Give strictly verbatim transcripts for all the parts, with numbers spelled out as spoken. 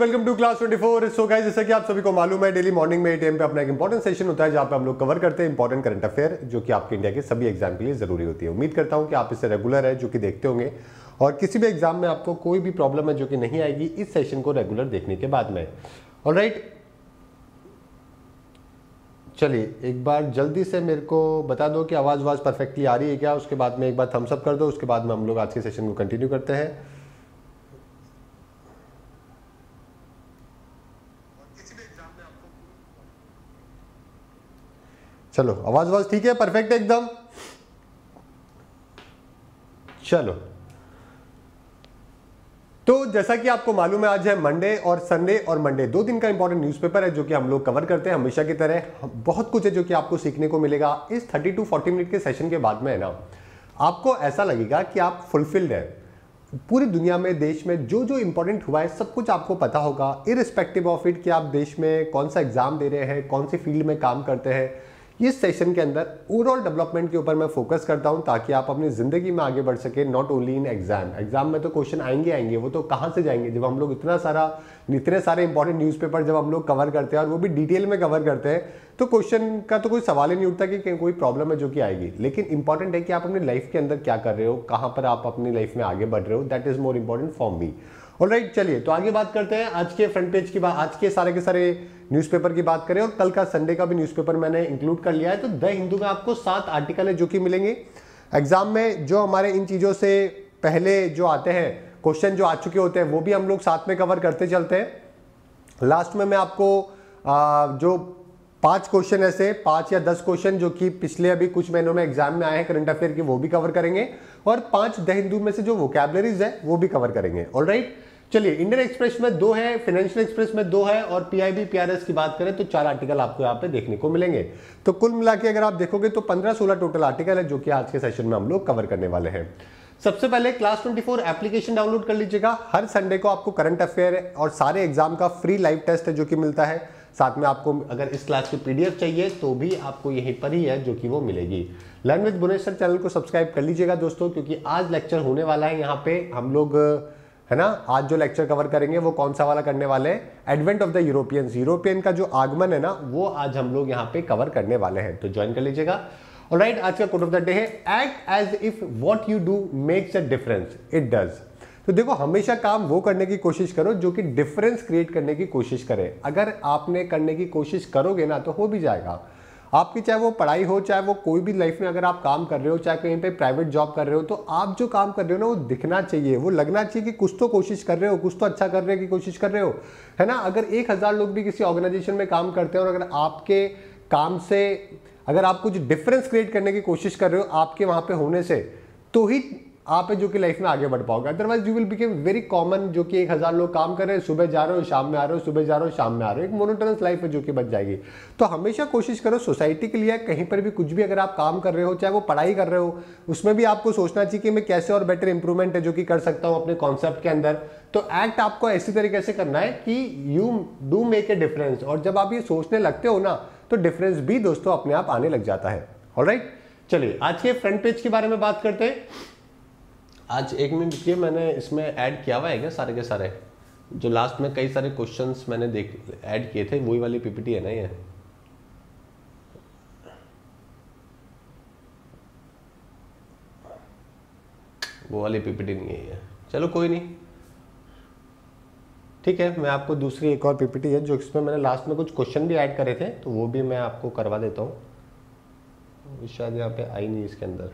Welcome to class twenty four. So guys, जैसा कि आप सभी को मालूम है, डेली मॉर्निंग में एटीएम पे अपना एक इंपॉर्टेंट सेशन होता है जहां पे हम लोग कवर करते हैं इंपॉर्टेंट करंट अफेयर जो कि आपके इंडिया के सभी एग्जाम के लिए जरूरी होती है। उम्मीद करता हूं कि आप इससे रेगुलर है जो कि देखते होंगे और किसी भी एग्जाम में आपको कोई भी प्रॉब्लम है जो कि नहीं आएगी इस सेशन को रेगुलर देखने के बाद में। ऑलराइट, चलिए एक बार जल्दी से मेरे को बता दो कि आवाज आवाज परफेक्टली आ रही है क्या। उसके बाद में एक बार थम्स अप कर दो, उसके बाद में हम लोग आज के सेशन को कंटिन्यू करते हैं। चलो, आवाज आवाज ठीक है, परफेक्ट है एकदम। चलो, तो जैसा कि आपको मालूम है आज है मंडे और संडे, और मंडे दो दिन का इंपॉर्टेंट न्यूज़पेपर है जो कि हम लोग कवर करते हैं हमेशा की तरह। बहुत कुछ है जो कि आपको सीखने को मिलेगा इस थर्टी टू फोर्टी मिनट के सेशन के बाद में, है ना। आपको ऐसा लगेगा कि आप फुलफिल्ड है। पूरी दुनिया में, देश में जो जो इंपॉर्टेंट हुआ है सब कुछ आपको पता होगा, इररिस्पेक्टिव ऑफ इट कि आप देश में कौन सा एग्जाम दे रहे हैं, कौन सी फील्ड में काम करते हैं। इस सेशन के अंदर ओवरऑल डेवलपमेंट के ऊपर मैं फोकस करता हूं ताकि आप अपनी जिंदगी में आगे बढ़ सके, not only in exam. Exam में तो क्वेश्चन आएंगे आएंगे, वो तो कहां से जाएंगे जब हम लोग इतना सारा इतने सारे इंपॉर्टेंट न्यूज़पेपर जब हम लोग कवर करते हैं और वो भी डिटेल में कवर करते हैं, तो क्वेश्चन का तो कोई सवाल ही नहीं उठता कि कोई प्रॉब्लम है जो कि आएगी। लेकिन इंपॉर्टेंट है कि आप अपनी लाइफ के अंदर क्या कर रहे हो, कहां पर आप अपनी लाइफ में आगे बढ़ रहे हो। That is more important for me. Alright, चलिए तो आगे बात करते हैं आज के फ्रंट पेज की बात, आज के सारे के सारे न्यूज़पेपर की बात करें। और कल का संडे का भी न्यूज़पेपर मैंने इंक्लूड कर लिया है। तो द हिंदू में आपको सात आर्टिकल है जो कि मिलेंगे एग्जाम में। जो हमारे इन चीजों से पहले जो आते हैं क्वेश्चन जो आ चुके होते हैं वो भी हम लोग साथ में कवर करते चलते हैं। लास्ट में मैं आपको आ, जो पांच क्वेश्चन ऐसे पांच या दस क्वेश्चन जो कि पिछले अभी कुछ महीनों में एग्जाम में आए हैं करंट अफेयर के, वो भी कवर करेंगे। और पांच द हिंदू में से जो वोकैबुलरीज है वो भी कवर करेंगे। ऑलराइट, चलिए इंडियन एक्सप्रेस में दो है, फाइनेंशियल एक्सप्रेस में दो है, और पीआईबी पीआरएस की बात करें तो चार आर्टिकल आपको यहाँ पे देखने को मिलेंगे। तो कुल मिला के अगर आप देखोगे तो पंद्रह सोलह टोटल आर्टिकल है जो कि आज के सेशन में हम लोग कवर करने वाले हैं। सबसे पहले class twenty four application download कर लीजिएगा। हर संडे को आपको करंट अफेयर और सारे एग्जाम का फ्री लाइव टेस्ट है जो कि मिलता है। साथ में आपको अगर इस क्लास की पीडीएफ चाहिए तो भी आपको यहीं पर ही है जो कि वो मिलेगी। Learn with Bhuvnesh sir channel को सब्सक्राइब कर लीजिएगा दोस्तों, क्योंकि आज लेक्चर होने वाला है यहाँ पे हम लोग, है ना। आज जो लेक्चर कवर करेंगे वो कौन सा वाला करने वाले हैं, advent of the Europeans, European का जो आगमन है ना वो आज हम लोग यहाँ पे कवर करने वाले हैं, तो ज्वाइन कर लीजिएगा। ऑलराइट, आज का कोट ऑफ द डे है act as if what you do makes a difference, it does. तो देखो, हमेशा काम वो करने की कोशिश करो जो कि डिफरेंस क्रिएट करने की कोशिश करे। अगर आपने करने की कोशिश करोगे ना तो हो भी जाएगा आपकी, चाहे वो पढ़ाई हो, चाहे वो कोई भी लाइफ में अगर आप काम कर रहे हो, चाहे कहीं पे प्राइवेट जॉब कर रहे हो, तो आप जो काम कर रहे हो ना वो दिखना चाहिए, वो लगना चाहिए कि कुछ तो कोशिश कर रहे हो, कुछ तो अच्छा करने की कोशिश कर रहे हो, है ना। अगर एक हजार लोग भी किसी ऑर्गेनाइजेशन में काम करते हैं और अगर आपके काम से अगर आप कुछ डिफरेंस क्रिएट करने की कोशिश कर रहे हो आपके वहां पे होने से, तो ही आप है जो कि लाइफ में आगे बढ़ पाओगे। Otherwise you will become very common, जो कि एक हजार लोग काम कर रहे हैं, सुबह जा रहे हो शाम में आ रहे हो, सुबह जा रहे हो शाम में आ रहे हो, एक मोनोटोनस लाइफ है जो कि बच जाएगी। तो हमेशा कोशिश करो सोसाइटी के लिए, कहीं पर भी कुछ भी अगर आप काम कर रहे हो, चाहे वो पढ़ाई कर रहे हो, उसमें भी आपको सोचना चाहिए कि मैं कैसे और बेटर इंप्रूवमेंट है जो कि कर सकता हूँ अपने कॉन्सेप्ट के अंदर। तो एक्ट आपको ऐसी तरीके से करना है कि you do make a difference, और जब आप ये सोचने लगते हो ना तो डिफरेंस भी दोस्तों अपने आप आने लग जाता है। ऑलराइट, चलिए आज के फ्रंट पेज के बारे में बात करते हैं। आज एक मिनट रुकिए, मैंने इसमें ऐड किया हुआ है क्या सारे के सारे, जो लास्ट में कई सारे क्वेश्चंस मैंने देख ऐड किए थे, वही वाली पीपीटी है ना ये। वो वाली पीपीटी नहीं है ये, चलो कोई नहीं, ठीक है। मैं आपको दूसरी एक और पीपीटी है जो इसमें मैंने लास्ट में कुछ क्वेश्चन भी ऐड करे थे, तो वो भी मैं आपको करवा देता हूँ। शायद यहाँ पे आई नहीं इसके अंदर,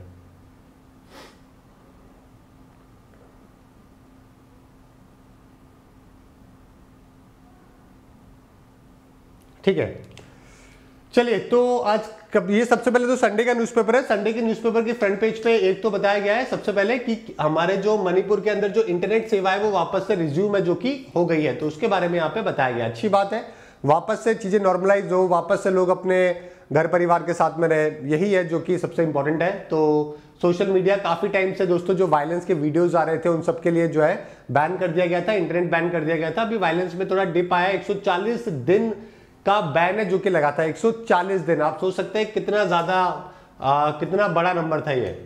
ठीक है। चलिए, तो आज कब ये सबसे पहले तो संडे का न्यूज़पेपर है। संडे के न्यूज़पेपर के फ्रंट पेज पे एक तो बताया गया है सबसे पहले कि हमारे जो मणिपुर के अंदर जो इंटरनेट सेवा है वो वापस से रिज्यूम है जो कि हो गई है, तो उसके बारे में यहाँ पे बताया गया। अच्छी बात है, वापस से चीजें नॉर्मलाइज हो, वापस से लोग अपने घर परिवार के साथ में रहे, यही है जो कि सबसे इंपॉर्टेंट है। तो सोशल मीडिया काफी टाइम से दोस्तों जो वायलेंस के वीडियोस आ रहे थे उन सबके लिए जो है बैन कर दिया गया था, इंटरनेट बैन कर दिया गया था। अभी वायलेंस में थोड़ा डिप आया, एक सौ चालीस दिन का बैन है जो कि लगा था, एक सौ चालीस दिन। आप सोच सकते हैं कितना ज्यादा कितना बड़ा नंबर था ये।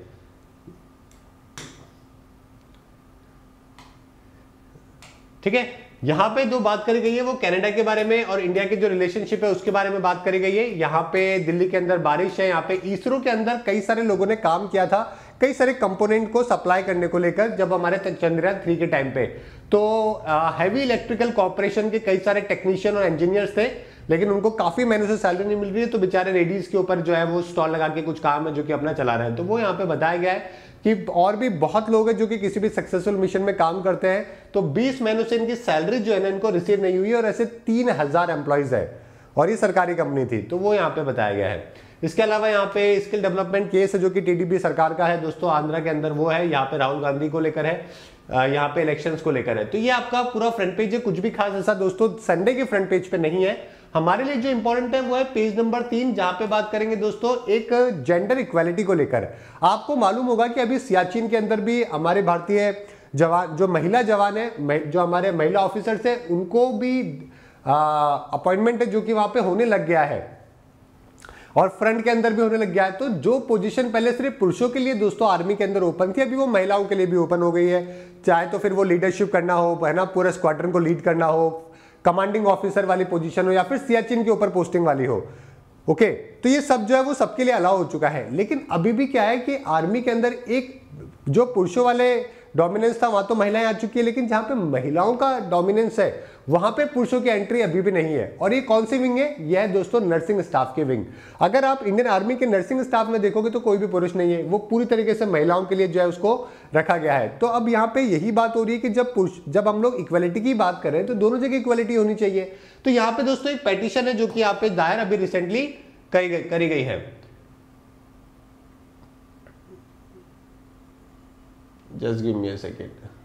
ठीक है। यहाँ पे जो बात करी गई है वो कनाडा के बारे में और इंडिया के जो रिलेशनशिप है उसके बारे में बात करी गई है। यहाँ पे दिल्ली के अंदर बारिश है, यहाँ पे इसरो के अंदर कई सारे लोगों ने काम किया था कई सारे कंपोनेंट को सप्लाई करने को लेकर, जब हमारे चंद्रयान थ्री के टाइम पे तो हैवी इलेक्ट्रिकल कॉर्पोरेशन के कई सारे टेक्नीशियन और इंजीनियर्स थे, लेकिन उनको काफी महीनों से सैलरी नहीं मिल रही है, तो बेचारे रेडीज के ऊपर जो है वो स्टॉल लगा के कुछ काम है जो कि अपना चला रहे हैं। तो वो यहाँ पे बताया गया है कि और भी बहुत लोग हैं जो कि किसी भी सक्सेसफुल मिशन में काम करते हैं, तो बीस महीनों से इनकी सैलरी जो है ना इनको रिसीव नहीं हुई है, और ऐसे तीन हजार एम्प्लॉइज है और ये सरकारी कंपनी थी, तो वो यहाँ पे बताया गया है। इसके अलावा यहाँ पे स्किल डेवलपमेंट केस है जो कि टीडीपी सरकार का है दोस्तों, आंध्रा के अंदर वो है, यहाँ पे राहुल गांधी को लेकर है, यहाँ पे इलेक्शंस को लेकर है। तो ये आपका पूरा फ्रंट पेज है, कुछ भी खास ऐसा दोस्तों संडे के फ्रंट पेज पे नहीं है। हमारे लिए जो इंपॉर्टेंट है वो है पेज नंबर तीन, जहां पे बात करेंगे दोस्तों एक जेंडर इक्वालिटी को लेकर। आपको मालूम होगा कि अभी सियाचिन के अंदर भी हमारे भारतीय जवान जो महिला जवान है, जो हमारे महिला ऑफिसर्स है, उनको भी अपॉइंटमेंट है जो कि वहां पे होने लग गया है और फ्रंट के अंदर भी होने लग गया है। तो जो पोजीशन पहले सिर्फ पुरुषों के लिए दोस्तों आर्मी के अंदर ओपन थी, अभी वो महिलाओं के लिए भी ओपन हो गई है। चाहे तो फिर वो लीडरशिप करना हो, है ना, पूरे स्क्वाड्रन को लीड करना हो, कमांडिंग ऑफिसर वाली पोजीशन हो, या फिर सियाचिन के ऊपर पोस्टिंग वाली हो। ओके, तो ये सब जो है वो सबके लिए अलाउ हो चुका है। लेकिन अभी भी क्या है कि आर्मी के अंदर एक जो पुरुषों वाले डोमिनेंस था वहां तो महिलाएं आ चुकी है, लेकिन जहां पे महिलाओं का डोमिनेंस है वहां पे पुरुषों की एंट्री अभी भी नहीं है। और ये कौन सी विंग है? यह है दोस्तों नर्सिंग स्टाफ की विंग। अगर आप इंडियन आर्मी के नर्सिंग स्टाफ में देखोगे तो कोई भी पुरुष नहीं है, वो पूरी तरीके से महिलाओं के लिए जो है उसको रखा गया है। तो अब यहाँ पे यही बात हो रही है कि जब पुरुष जब हम लोग इक्वालिटी की बात करें तो दोनों जगह इक्वालिटी होनी चाहिए। तो यहाँ पे दोस्तों एक पेटिशन है जो कि यहाँ पे दायर अभी रिसेंटली करी गई है। Just give me a second.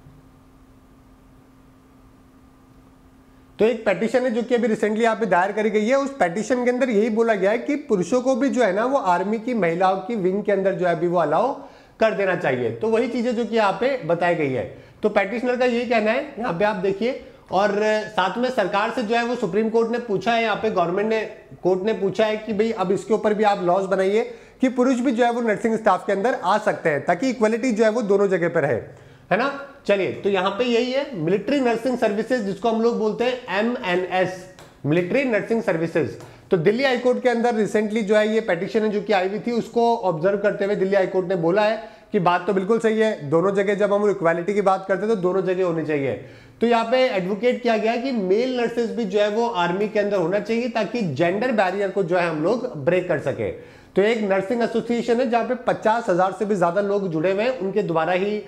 तो एक पेटिशन है जो कि अभी रिसेंटली यहाँ पे दायर करी गई है। उस पेटिशन के अंदर यही बोला गया है कि पुरुषों को भी जो है ना वो आर्मी की महिलाओं की विंग के अंदर जो है अभी वो अलाउ कर देना चाहिए। तो वही चीजें जो कि यहाँ पे बताई गई है। तो पेटिशनर का यही कहना है, यहाँ पे आप देखिए। और साथ में सरकार से जो है वो सुप्रीम कोर्ट ने पूछा है, यहाँ पे गवर्नमेंट ने कोर्ट ने पूछा है कि भाई अब इसके ऊपर भी आप लॉज बनाइए कि पुरुष भी जो है वो नर्सिंग स्टाफ के अंदर आ सकते हैं, ताकि इक्वलिटी जो है वो दोनों जगह पर है, है ना। चलिए, तो यहाँ पे यही है मिलिट्री नर्सिंग सर्विसेज, जिसको हम लोग बोलते हैं M N S, military nursing services. तो दिल्ली हाईकोर्ट के अंदर रिसेंटली जो है ये पेटिशन है जो कि आई हुई थी, उसको ऑब्जर्व करते हुए दिल्ली हाईकोर्ट ने बोला है कि बात तो बिल्कुल सही है, दोनों जगह जब हम इक्वालिटी की बात करते हैं तो दोनों जगह होनी चाहिए। तो यहाँ पे एडवोकेट किया गया है कि मेल नर्सेज भी जो है वो आर्मी के अंदर होना चाहिए, ताकि जेंडर बैरियर को जो है हम लोग ब्रेक कर सके। तो एक नर्सिंग एसोसिएशन है जहाँ पे पचास हजार से भी ज्यादा लोग जुड़े हुए हैं, उनके द्वारा ही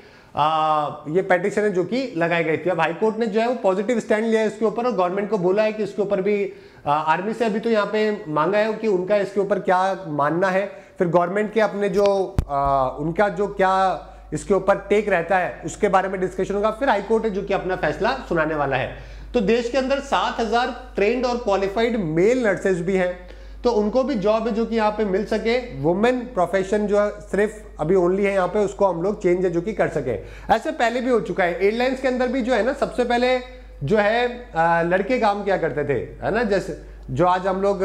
आ, ये पेटिशन है जो कि लगाई गई थी। अब हाईकोर्ट ने जो है वो पॉजिटिव स्टैंड लिया है इसके ऊपर, और गवर्नमेंट को बोला है कि इसके ऊपर भी आ, आर्मी से अभी तो यहाँ पे मांगा है कि उनका इसके ऊपर क्या मानना है, फिर गवर्नमेंट के अपने जो आ, उनका जो क्या इसके ऊपर टेक रहता है उसके बारे में डिस्कशन होगा, फिर हाईकोर्ट है जो कि अपना फैसला सुनाने वाला है। तो देश के अंदर सात हजार ट्रेंड और क्वालिफाइड मेल नर्सेज भी हैं, तो उनको भी जॉब है जो कि यहाँ पे मिल सके। वुमेन प्रोफेशन जो है सिर्फ अभी ओनली है यहाँ पे, उसको हम लोग चेंज है जो कि कर सके। ऐसे पहले भी हो चुका है, एयरलाइंस के अंदर भी जो है ना सबसे पहले जो है आ, लड़के काम किया करते थे, है ना। जैसे जो आज हम लोग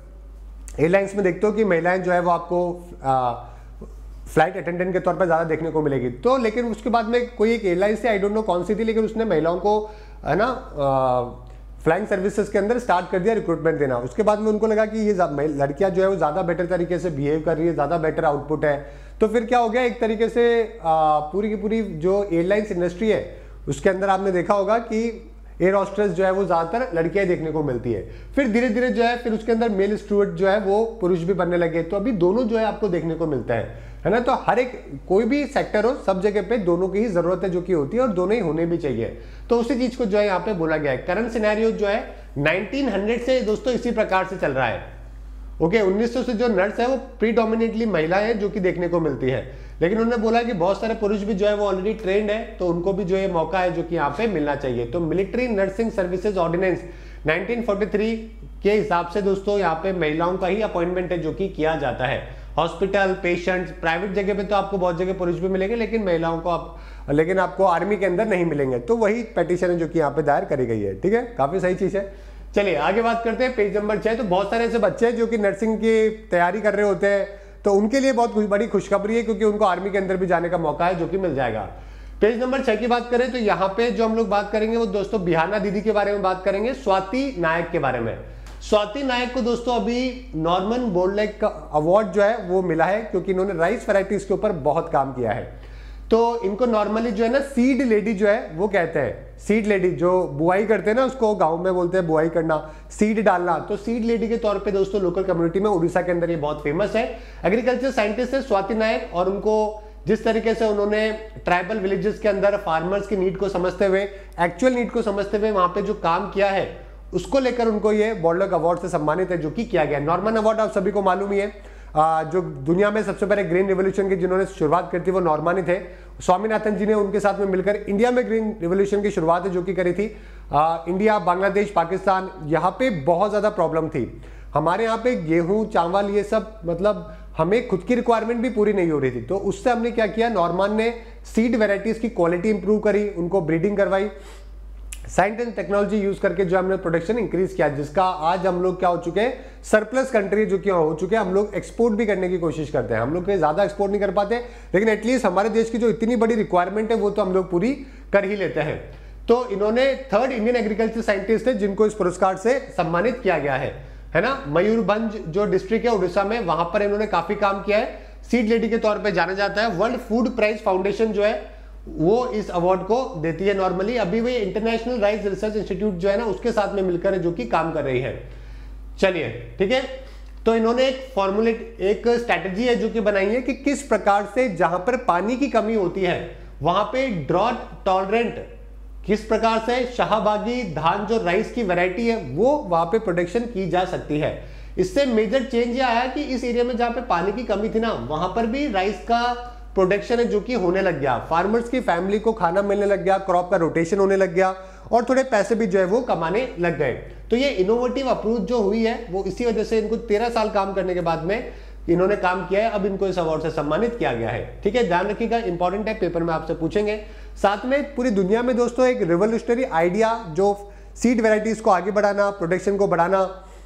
एयरलाइंस में देखते हो कि महिलाएं जो है वो आपको आ, फ्लाइट अटेंडेंट के तौर पर ज्यादा देखने को मिलेगी। तो लेकिन उसके बाद में कोई एक एयरलाइंस थी, आई डोंट नो कौन सी थी, लेकिन उसने महिलाओं को है ना फ्लाइंग सर्विसेज के अंदर स्टार्ट कर दिया रिक्रूटमेंट देना। उसके बाद में उनको लगा कि ये लड़कियां जो है वो ज्यादा बेटर तरीके से बिहेव कर रही है, ज्यादा बेटर आउटपुट है। तो फिर क्या हो गया, एक तरीके से आ, पूरी की पूरी जो एयरलाइंस इंडस्ट्री है उसके अंदर आपने देखा होगा कि एयर हॉस्टेस जो है वो ज्यादातर लड़कियां देखने को मिलती है। फिर धीरे धीरे जो है फिर उसके अंदर मेल स्टूवर्ड जो है वो पुरुष भी बनने लगे। तो अभी दोनों जो है आपको देखने को मिलता है, है ना। तो हर एक कोई भी सेक्टर हो, सब जगह पे दोनों की ही जरूरत है जो कि होती है, और दोनों ही होने भी चाहिए। तो उसी चीज को जो है यहाँ पे बोला गया है। करंट सिनेरियो जो है नाइनटीन हंड्रेड से दोस्तों इसी प्रकार से चल रहा है। ओके, उन्नीस सौ से जो नर्स है वो प्रीडोमिनेटली महिलाएं हैं जो कि देखने को मिलती है, लेकिन उन्होंने बोला कि बहुत सारे पुरुष भी जो है वो ऑलरेडी ट्रेंड है, तो उनको भी जो है मौका है जो कि यहाँ पे मिलना चाहिए। तो military nursing services ordinance nineteen forty three के हिसाब से दोस्तों यहाँ पे महिलाओं का ही अपॉइंटमेंट है जो कि किया जाता है। हॉस्पिटल, पेशेंट्स, प्राइवेट जगह पे तो आपको बहुत जगह पुरुष भी मिलेंगे, लेकिन महिलाओं को आप लेकिन आपको आर्मी के अंदर नहीं मिलेंगे। तो वही पेटिशन है जो कि यहाँ पे दायर करी गई है। ठीक है, काफी सही चीज है। चलिए आगे बात करते हैं, पेज नंबर छह। तो बहुत सारे ऐसे बच्चे हैं जो कि नर्सिंग की तैयारी कर रहे होते हैं, तो उनके लिए बहुत बड़ी खुशखबरी है, क्योंकि उनको आर्मी के अंदर भी जाने का मौका है जो कि मिल जाएगा। पेज नंबर छह की बात करें तो यहाँ पे जो हम लोग बात करेंगे वो दोस्तों बिहाना दीदी के बारे में बात करेंगे, स्वाति नायक के बारे में। स्वाति नायक को दोस्तों अभी नॉर्मन बोरलैग का अवार्ड जो है वो मिला है, क्योंकि इन्होंने राइस वैरायटीज के ऊपर बहुत काम किया है। तो इनको नॉर्मली जो है ना सीड लेडी जो है वो कहते हैं, सीड लेडी जो बुआई करते हैं ना उसको गांव में बोलते हैं बुआई करना, सीड डालना। तो सीड लेडी के तौर पे दोस्तों लोकल कम्युनिटी में उड़ीसा के अंदर ये बहुत फेमस है। एग्रीकल्चर साइंटिस्ट है स्वाति नायक, और उनको जिस तरीके से उन्होंने ट्राइबल विलेजेस के अंदर फार्मर्स की नीड को समझते हुए, एक्चुअल नीड को समझते हुए वहां पे जो काम किया है उसको लेकर उनको ये बोरलैग अवार्ड से सम्मानित है, जो कि किया गया। नॉर्मन अवार्ड आप सभी को मालूम ही है, आ, जो दुनिया में सबसे पहले ग्रीन रिवोल्यूशन की जिन्होंने शुरुआत की थी वो नॉर्मन ही थे। स्वामीनाथन जी ने उनके साथ में मिलकर इंडिया में ग्रीन रिवोल्यूशन की शुरुआत है जो कि करी थी। आ, इंडिया, बांग्लादेश, पाकिस्तान, यहाँ पे बहुत ज्यादा प्रॉब्लम थी। हमारे यहाँ पे गेहूं, चावल, ये सब मतलब हमें खुद की रिक्वायरमेंट भी पूरी नहीं हो रही थी। तो उससे हमने क्या किया, नॉर्मन ने सीड वेराइटीज की क्वालिटी इंप्रूव करी, उनको ब्रीडिंग करवाई, साइंस एंड टेक्नोलॉजी यूज करके जो हमने प्रोडक्शन इंक्रीज किया, जिसका आज हम लोग क्या हो चुके हैं, सरप्लस कंट्री जो कि हो चुके हैं। हम लोग एक्सपोर्ट भी करने की कोशिश करते हैं। हम लोग ज्यादा एक्सपोर्ट नहीं कर पाते, लेकिन एटलीस्ट हमारे देश की जो इतनी बड़ी रिक्वायरमेंट है वो तो हम लोग पूरी कर ही लेते हैं। तो इन्होंने थर्ड इंडियन एग्रीकल्चर साइंटिस्ट है जिनको इस पुरस्कार से सम्मानित किया गया है, है ना। मयूरभंज जो डिस्ट्रिक्ट है उड़ीसा में, वहां पर इन्होंने काफी काम किया है, सीड लेडी के तौर पे जाना जाता है। वर्ल्ड फूड प्राइज फाउंडेशन जो है वो इस अवार्ड को देती है नॉर्मली। अभी वो इंटरनेशनल राइस रिसर्च इंस्टीट्यूट जो है ना उसके साथ में मिलकर जो कि काम कर रही है। चलिए ठीक है, तो इन्होंने एक फॉर्मुलेट, एक स्ट्रैटेजी है जो कि बनाई है कि किस प्रकार से जहां पर पानी की कमी होती है वहां पे ड्रॉट टॉलरेंट, किस प्रकार से शाहबागी धान जो राइस की वैरायटी है वो वहां पे प्रोडक्शन की जा सकती है। इससे मेजर चेंज ये आया कि इस एरिया में जहां पे पानी की कमी थी ना वहां पर भी राइस का प्रोडक्शन है जो कि होने लग गया, फार्मर्स की फैमिली को खाना मिलने लग गया, क्रॉप का रोटेशन होने लग गया और थोड़े पैसे भी जो है वो कमाने लग गए। तो ये इनोवेटिव अप्रोच जो हुई है वो इसी वजह से इनको तेरह साल काम करने के बाद में इन्होंने काम किया है, अब इनको इस अवार्ड से सम्मानित किया गया है। ठीक है, ध्यान रखिएगा, इंपॉर्टेंट है, पेपर में आपसे पूछेंगे। साथ में पूरी दुनिया में दोस्तों एक रिवोल्यूशनरी आइडिया जो सीड वेराइटीज को आगे बढ़ाना, प्रोडक्शन को बढ़ाना,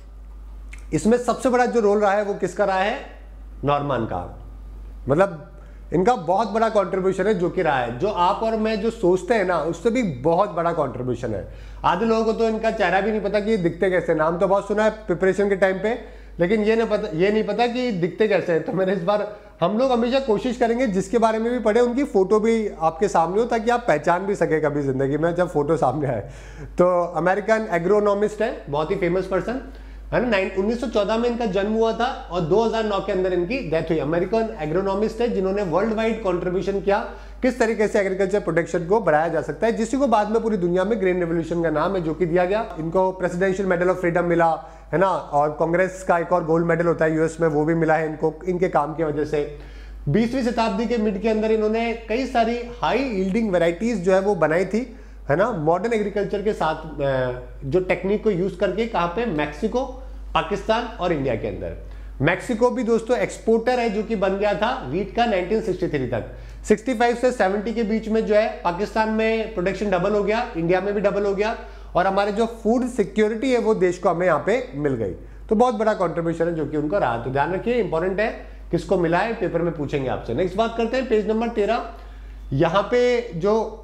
इसमें सबसे बड़ा जो रोल रहा है वो किसका रहा है, नॉर्मन का। मतलब इनका बहुत बड़ा कंट्रीब्यूशन है जो कि रहा है, जो आप और मैं जो सोचते हैं ना उससे भी बहुत बड़ा कंट्रीब्यूशन है। आधे लोगों को तो इनका चेहरा भी नहीं पता कि ये दिखते कैसे, नाम तो बहुत सुना है प्रिपरेशन के टाइम पे, लेकिन ये नहीं पता ये नहीं पता कि दिखते कैसे हैं। तो मैंने इस बार हम लोग हमेशा कोशिश करेंगे जिसके बारे में भी पढ़े उनकी फोटो भी आपके सामने हो, ताकि आप पहचान भी सके कभी जिंदगी में जब फोटो सामने आए। तो अमेरिकन एग्रोनॉमिस्ट है, बहुत ही फेमस पर्सन है ना। उन्नीस सौ चौदह में इनका जन्म हुआ था और दो हज़ार नौ के अंदर इनकी डेथ हुई। अमेरिकन एग्रोनॉमिस्ट है जिन्होंने वर्ल्ड वाइड कंट्रीब्यूशन किया किस तरीके से एग्रीकल्चर प्रोडक्शन को बढ़ाया जा सकता है, जिसी को बाद में पूरी दुनिया में ग्रीन रेवोल्यूशन का नाम है जो कि दिया गया। इनको प्रेसिडेंशियल मेडल ऑफ फ्रीडम मिला है ना, और कांग्रेस का एक और गोल्ड मेडल होता है यूएस में, वो भी मिला है इनको इनके काम की वजह से। बीसवीं शताब्दी के मिड के अंदर इन्होंने कई सारी हाई यील्डिंग वेराइटीज जो है वो बनाई थी, है ना, मॉडर्न एग्रीकल्चर के साथ जो टेक्निक को यूज करके। कहां पे, मैक्सिको, पाकिस्तान और इंडिया के अंदर। मैक्सिको भी दोस्तों एक्सपोर्टर है जो कि बन गया था वीट का उन्नीस सौ तिरसठ तक। पैंसठ से सत्तर के बीच में जो है पाकिस्तान में प्रोडक्शन डबल हो गया, इंडिया में भी डबल हो गया, और हमारे जो फूड सिक्योरिटी है वो देश को हमें यहाँ पे मिल गई। तो बहुत बड़ा कंट्रीब्यूशन है जो कि उनका रहा। तो ध्यान रखिए, इंपॉर्टेंट है, किसको मिला है पेपर में पूछेंगे आपसे। नेक्स्ट बात करते हैं पेज नंबर तेरह। यहाँ पे जो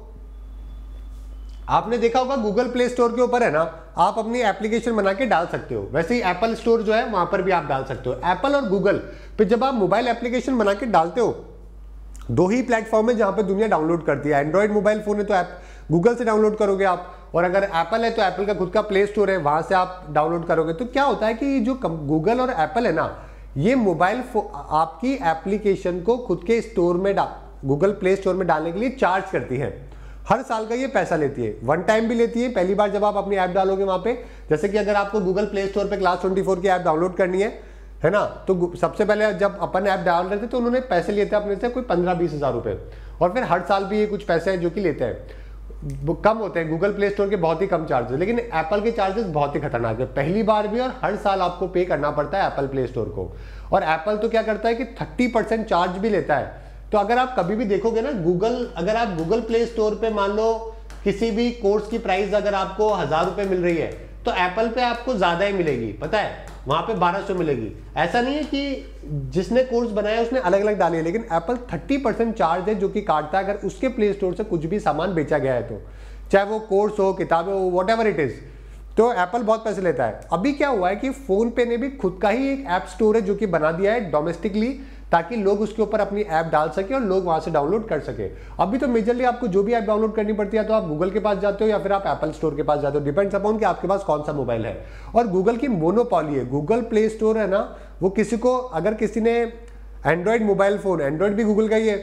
आपने देखा होगा गूगल प्ले स्टोर के ऊपर है ना, आप अपनी एप्लीकेशन बना के डाल सकते हो। वैसे ही एप्पल स्टोर जो है वहां पर भी आप डाल सकते हो। एप्पल और गूगल पे जब आप मोबाइल एप्लीकेशन बना के डालते हो, दो ही प्लेटफॉर्म है जहां पे दुनिया डाउनलोड करती है। एंड्रॉइड मोबाइल फोन है तो ऐप गूगल से डाउनलोड करोगे आप, और अगर एप्पल है तो एप्पल का खुद का प्ले स्टोर है, वहां से आप डाउनलोड करोगे। तो क्या होता है कि जो गूगल और एप्पल है ना, ये मोबाइल आपकी एप्लीकेशन को खुद के स्टोर में गूगल प्ले स्टोर में डालने के लिए चार्ज करती है। हर साल का ये पैसा लेती है, वन टाइम भी लेती है। पहली बार जब आप अपनी ऐप डालोगे वहां पे, जैसे कि अगर आपको गूगल प्ले स्टोर पे क्लास चौबीस की ऐप डाउनलोड करनी है है ना, तो सबसे पहले जब अपन ऐप डाल रहे थे तो उन्होंने पैसे लेते हैं अपने से कोई पंद्रह बीस हजार रुपए, और फिर हर साल भी ये कुछ पैसे हैं जो कि लेते हैं, कम होते हैं। गूगल प्ले स्टोर के बहुत ही कम चार्जेस, लेकिन एप्पल के चार्जेस बहुत ही खतरनाक है। पहली बार भी और हर साल आपको पे करना पड़ता है एप्पल प्ले स्टोर को। और एप्पल तो क्या करता है कि थर्टी परसेंट चार्ज भी लेता है। तो अगर आप कभी भी देखोगे ना गूगल, अगर आप गूगल प्ले स्टोर पे मान लो किसी भी कोर्स की प्राइस अगर आपको हजार रुपए मिल रही है तो एप्पल पे आपको ज्यादा ही मिलेगी, पता है। वहां पे बारह सौ मिलेगी। ऐसा नहीं है कि जिसने कोर्स बनाया उसने अलग अलग डाली है, लेकिन एप्पल तीस परसेंट चार्ज है जो कि काटता है अगर उसके प्ले स्टोर से कुछ भी सामान बेचा गया है, तो चाहे वो कोर्स हो, किताबें हो, वॉट एवर इट इज, तो एप्पल बहुत पैसे लेता है। अभी क्या हुआ है कि फोन पे ने भी खुद का ही एक ऐप स्टोर है जो कि बना दिया है डोमेस्टिकली, ताकि लोग उसके ऊपर अपनी ऐप डाल सके और लोग वहां से डाउनलोड कर सके। अभी तो मेजरली आपको जो भी ऐप डाउनलोड करनी पड़ती है तो आप गूगल के पास जाते हो या फिर आप एप्पल स्टोर के पास जाते हो, डिपेंड्स अपॉन कि आपके पास कौन सा मोबाइल है। और गूगल की मोनोपॉली है, गूगल प्ले स्टोर है ना, वो किसी को, अगर किसी ने एंड्रॉइड मोबाइल फोन, एंड्रॉइड भी गूगल का ही है,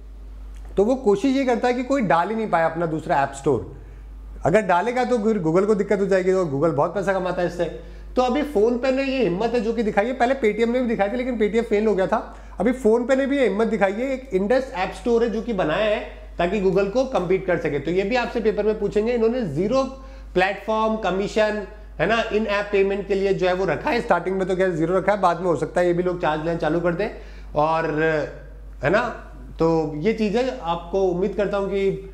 तो वो कोशिश ये करता है कि कोई डाल ही नहीं पाए अपना दूसरा ऐप स्टोर। अगर डालेगा तो गूगल को दिक्कत हो जाएगी, तो गूगल बहुत पैसा कमाता है इससे। तो अभी फोन पे ने ये हिम्मत है जो कि दिखाई है, पहले पेटीएम ने भी दिखाई थी लेकिन पेटीएम फेल हो गया था। अभी फोन पे ने भी ये हिम्मत दिखाई है, एक इंडस ऐप स्टोर है जो कि बनाया है ताकि गूगल को compete कर सके। तो ये भी आपसे पेपर में पूछेंगे, इन्होंने जीरो प्लेटफॉर्म कमीशन है ना इन ऐप पेमेंट के लिए जो है वो रखा है। स्टार्टिंग में तो क्या जीरो रखा है, बाद में हो सकता है ये भी लोग चार्ज लेना चालू कर दें, और है ना, तो ये चीजें आपको उम्मीद करता हूं कि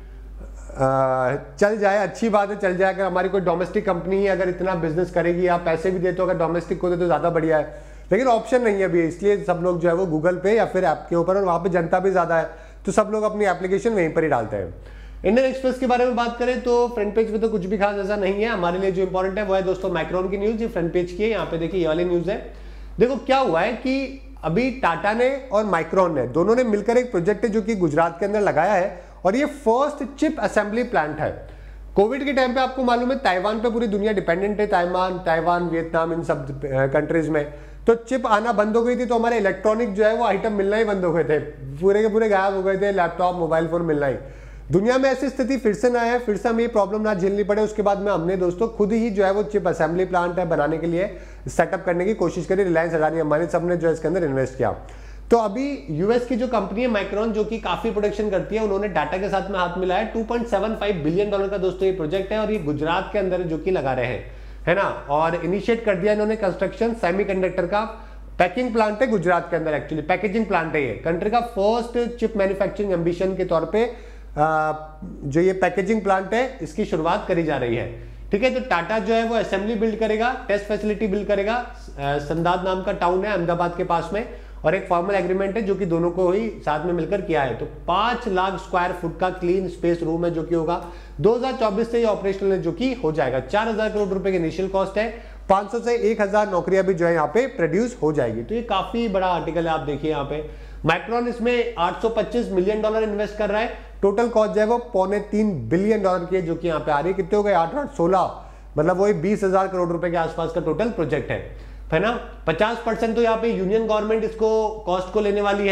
आ, चल जाए, अच्छी बात है, चल जाए। अगर हमारी कोई डोमेस्टिक कंपनी अगर इतना बिजनेस करेगी, आप पैसे भी देते हो, अगर डोमेस्टिक को दे तो ज्यादा बढ़िया है, लेकिन ऑप्शन नहीं है अभी, इसलिए सब लोग जो है वो गूगल पे या फिर ऐप के ऊपर, और वहां पे जनता भी ज्यादा है तो सब लोग अपनी एप्लीकेशन वहीं पर ही डालते हैं। इंडियन एक्सप्रेस के बारे में बात करें तो फ्रंट पेज पे तो कुछ भी खास ऐसा नहीं है। हमारे लिए जो इंपॉर्टेंट है वो है दोस्तों मैक्रोन की न्यूज, ये फ्रंट पेज की है। यहाँ पे देखिए ये वाली न्यूज है। देखो क्या हुआ है कि अभी टाटा ने और माइक्रोन ने दोनों ने मिलकर एक प्रोजेक्ट है जो कि गुजरात के अंदर लगाया है, और ये फर्स्ट चिप असेंबली प्लांट है। कोविड के टाइम पे आपको मालूम है ताइवान पे पूरी दुनिया डिपेंडेंट है, ताइवान ताइवान वियतनाम इन सब कंट्रीज में, तो चिप आना बंद हो गई थी, तो हमारे इलेक्ट्रॉनिक जो है वो आइटम मिलना ही बंद हो गए थे, पूरे के पूरे गायब हो गए थे, लैपटॉप मोबाइल फोन मिलना ही। दुनिया में ऐसी स्थिति फिर से ना है, फिर से हमें ये प्रॉब्लम ना झेलनी पड़े। उसके बाद में हमने दोस्तों खुद ही जो है वो चिप असेंबली प्लांट है बनाने के लिए सेटअप करने की कोशिश करी। रिलायंस, अडानी, अंबानी सबने जो है इसके अंदर इन्वेस्ट किया। तो अभी यूएस की जो कंपनी है माइक्रोन जो कि काफी प्रोडक्शन करती है, उन्होंने टाटा के साथ में हाथ मिलाया। Two point seven five billion dollar का दोस्तों ये प्रोजेक्ट है, और ये गुजरात के अंदर जो कि लगा रहे हैं, है ना, और इनिशिएट कर दिया इन्होंने कंस्ट्रक्शन। सेमीकंडक्टर का पैकिंग प्लांट है गुजरात के अंदर, एक्चुअली पैकेजिंग प्लांट है ये। कंट्री का फर्स्ट चिप मैन्युफैक्चरिंग एम्बिशन के तौर पे आ, जो ये पैकेजिंग प्लांट है इसकी शुरुआत करी जा रही है। ठीक है, तो टाटा जो है वो असेंबली बिल्ड करेगा, टेस्ट फैसिलिटी बिल्ड करेगा, संदाद नाम का टाउन है अहमदाबाद के पास में, और एक फॉर्मल एग्रीमेंट है जो कि दोनों को ही साथ में मिलकर किया है। तो पांच लाख स्क्वायर फुट का क्लीन स्पेस रूम है जो कि होगा दो हज़ार चौबीस से ये ऑपरेशनल है जो कि हो जाएगा। चार हजार करोड़ रुपए की इनिशियल कॉस्ट है, पांच सौ से एक हजार नौकरियां भी जो है यहाँ पे प्रोड्यूस हो जाएगी। तो ये काफी बड़ा आर्टिकल है, आप देखिए यहाँ पे माइक्रोन इसमें आठ सौ पच्चीस मिलियन डॉलर इन्वेस्ट कर रहा है। टोटल कॉस्ट जो है वो पौने तीन बिलियन डॉलर की है जो कि यहाँ पे आ रही है। कितने हो गए, आठ आठ सोलह, मतलब वही बीस हजार करोड़ रुपए के आसपास का टोटल प्रोजेक्ट है, है ना। पचास परसेंट तो यहाँ पे यूनियन गवर्नमेंट इसको कॉस्ट को लेने वाली है,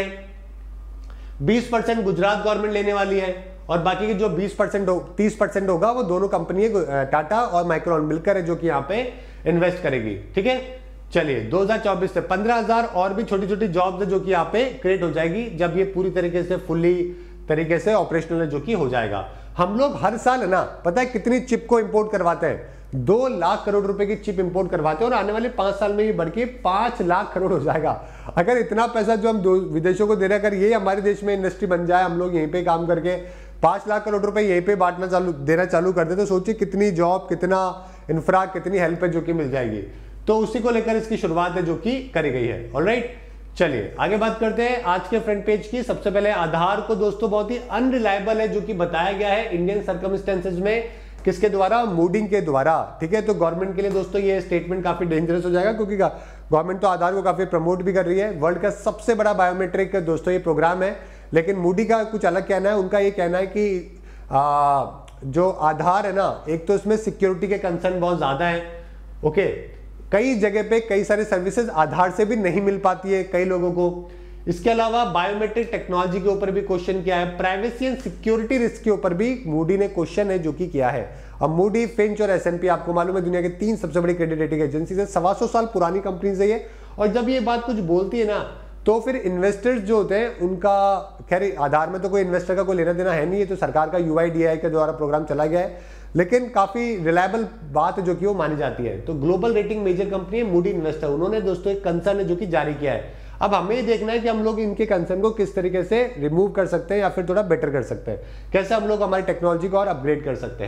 बीस परसेंट गुजरात गवर्नमेंट लेने वाली है, और बाकी के जो बीस परसेंट हो तीस परसेंट होगा वो दोनों कंपनी टाटा और माइक्रोन मिलकर है जो कि यहाँ पे इन्वेस्ट करेगी। ठीक है, चलिए दो हज़ार चौबीस से पंद्रह हजार और भी छोटी छोटी जॉब्स है जो कि यहाँ पे क्रिएट हो जाएगी जब ये पूरी तरीके से फुल्ली तरीके से ऑपरेशनल जो कि हो जाएगा। हम लोग हर साल है ना, पता है कितनी चिप को इंपोर्ट करवाते हैं, दो लाख करोड़ रुपए की चिप इंपोर्ट करवाते हैं, और आने वाले पांच साल में ये बढ़ के पांच लाख करोड़ हो जाएगा। अगर इतना पैसा जो हम विदेशों को दे रहे हैं, अगर ये हमारे देश में इंडस्ट्री बन जाए, हम लोग यहीं पे काम करके पांच लाख करोड़ रुपए यहीं पे बांटना चालू देना चालू कर दे, तो सोचिए कितनी जॉब, कितना इंफ्रा, कितनी हेल्प है जो कि मिल जाएगी। तो उसी को लेकर इसकी शुरुआत है जो कि करी गई है। ऑलराइट, चलिए आगे बात करते हैं आज के फ्रंट पेज की। सबसे पहले आधार को दोस्तों बहुत ही अनरिलायबल है जो कि बताया गया है इंडियन सर्कमस्टेंसेज में, किसके द्वारा, मूडिंग के द्वारा। ठीक है, तो गवर्नमेंट के लिए दोस्तों ये स्टेटमेंट काफी डेंजरस हो जाएगा, क्योंकि गवर्नमेंट तो आधार को काफी प्रमोट भी कर रही है। वर्ल्ड का सबसे बड़ा बायोमेट्रिक दोस्तों ये प्रोग्राम है, लेकिन मूडी का कुछ अलग कहना है। उनका ये कहना है कि आ, जो आधार है ना, एक तो इसमें सिक्योरिटी के कंसर्न बहुत ज्यादा है। ओके, कई जगह पे कई सारे सर्विसेज आधार से भी नहीं मिल पाती है कई लोगों को। इसके अलावा बायोमेट्रिक टेक्नोलॉजी के ऊपर भी क्वेश्चन किया है, प्राइवेसी एंड सिक्योरिटी रिस्क के ऊपर भी मूडी ने क्वेश्चन है जो कि किया है। अब मूडी, फिंच और एस एंड पी आपको मालूम है दुनिया के तीन सबसे बड़ी क्रेडिट रेटिंग एजेंसी है, सवा सौ साल पुरानी कंपनीज है ये। और जब ये बात कुछ बोलती है ना, तो फिर इन्वेस्टर्स जो होते हैं उनका, खैर आधार में तो कोई इन्वेस्टर का कोई लेना देना है नहीं, ये तो सरकार का यू आई डी आई के द्वारा प्रोग्राम चला गया है, लेकिन काफी रिलायबल बात है जो कि वो मानी जाती है। तो ग्लोबल रेटिंग मेजर कंपनी है मूडी इन्वेस्टर, उन्होंने दोस्तों एक कंसर्न है जो कि जारी किया है। अब हमें देखना है कि हम लोग इनके कंसर्न को किस तरीके से रिमूव कर सकते हैं या फिर थोड़ा बेटर कर सकते हैं, कैसे हम लोग हमारी टेक्नोलॉजी को और अपग्रेड कर सकते हैं।